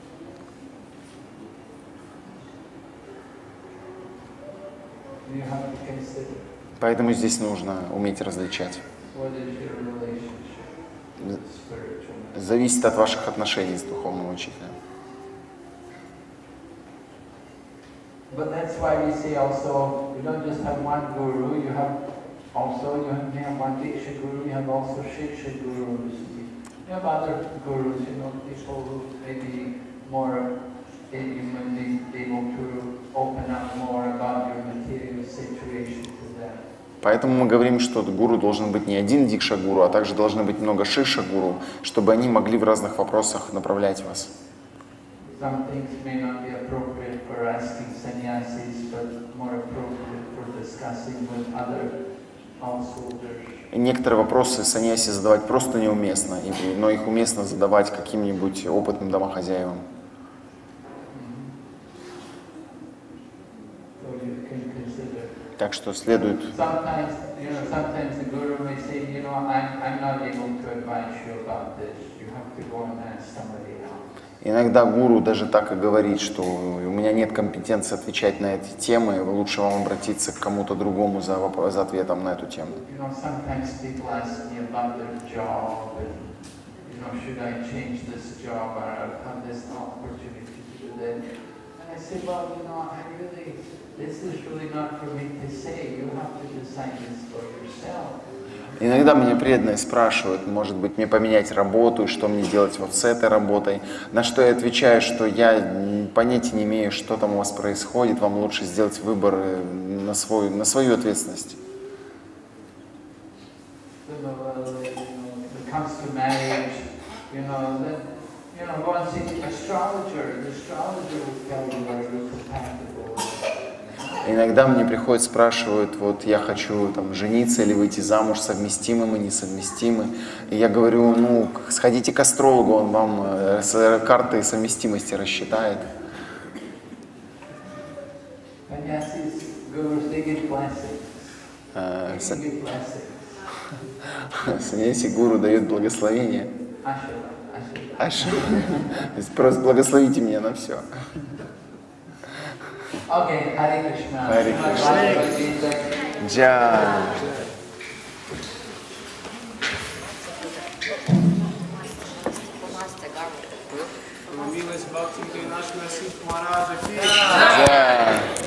Speaker 4: You have to consider
Speaker 1: Поэтому здесь нужно уметь различать.
Speaker 4: what is your relationship with the spiritual master.
Speaker 1: Зависит от ваших отношений с духовным учителем.
Speaker 4: But that's why we say also, you don't just have one guru, you have also, you have, you have one Diksha guru, you have also Shiksha gurus. You have other gurus, you know, people who may be more, you may be able to open up more about your material situation to them.
Speaker 1: Поэтому мы говорим, что гуру должен быть не один дикша-гуру, а также должны быть много шиша-гуру, чтобы они могли в разных вопросах направлять вас.
Speaker 4: Some things may not be appropriate for asking sannyasis, but more appropriate for discussing with other householders.
Speaker 1: Некоторые вопросы саньяси задавать просто неуместно, но их уместно задавать каким-нибудь опытным домохозяевам.
Speaker 4: So you can consider.
Speaker 1: Так что следует...
Speaker 4: Sometimes, you know, sometimes the guru may say, you know, I'm, I'm not able to advise you about this. You have to go and ask somebody else.
Speaker 1: Иногда гуру даже так и говорит, что у меня нет компетенции отвечать на эти темы, лучше вам обратиться к кому-то другому за, вопрос, за ответом на эту тему.
Speaker 4: You know, sometimes people ask me about their job and, you know, should I change this job or I've had this opportunity to do that. And I say, well, you know, I really, this is really not for me to say. You have to decide this for yourself.
Speaker 1: Иногда меня преданные спрашивают, может быть, мне поменять работу, что мне делать вот с этой работой. На что я отвечаю, что я понятия не имею, что там у вас происходит, вам лучше сделать выбор на, свой, на свою ответственность. Иногда мне приходят, спрашивают, вот я хочу там жениться или выйти замуж, совместимы мы, несовместимы. И я говорю, ну, сходите к астрологу, он вам э, карты совместимости рассчитает. Саньяси гуру дает благословение. Аша. Просто благословите меня на все.
Speaker 4: Okay, Hare Krishna.
Speaker 1: Hare Krishna. Джай.
Speaker 2: Милость Бхакти Винаш Насип Махараджа ки.
Speaker 1: Джай.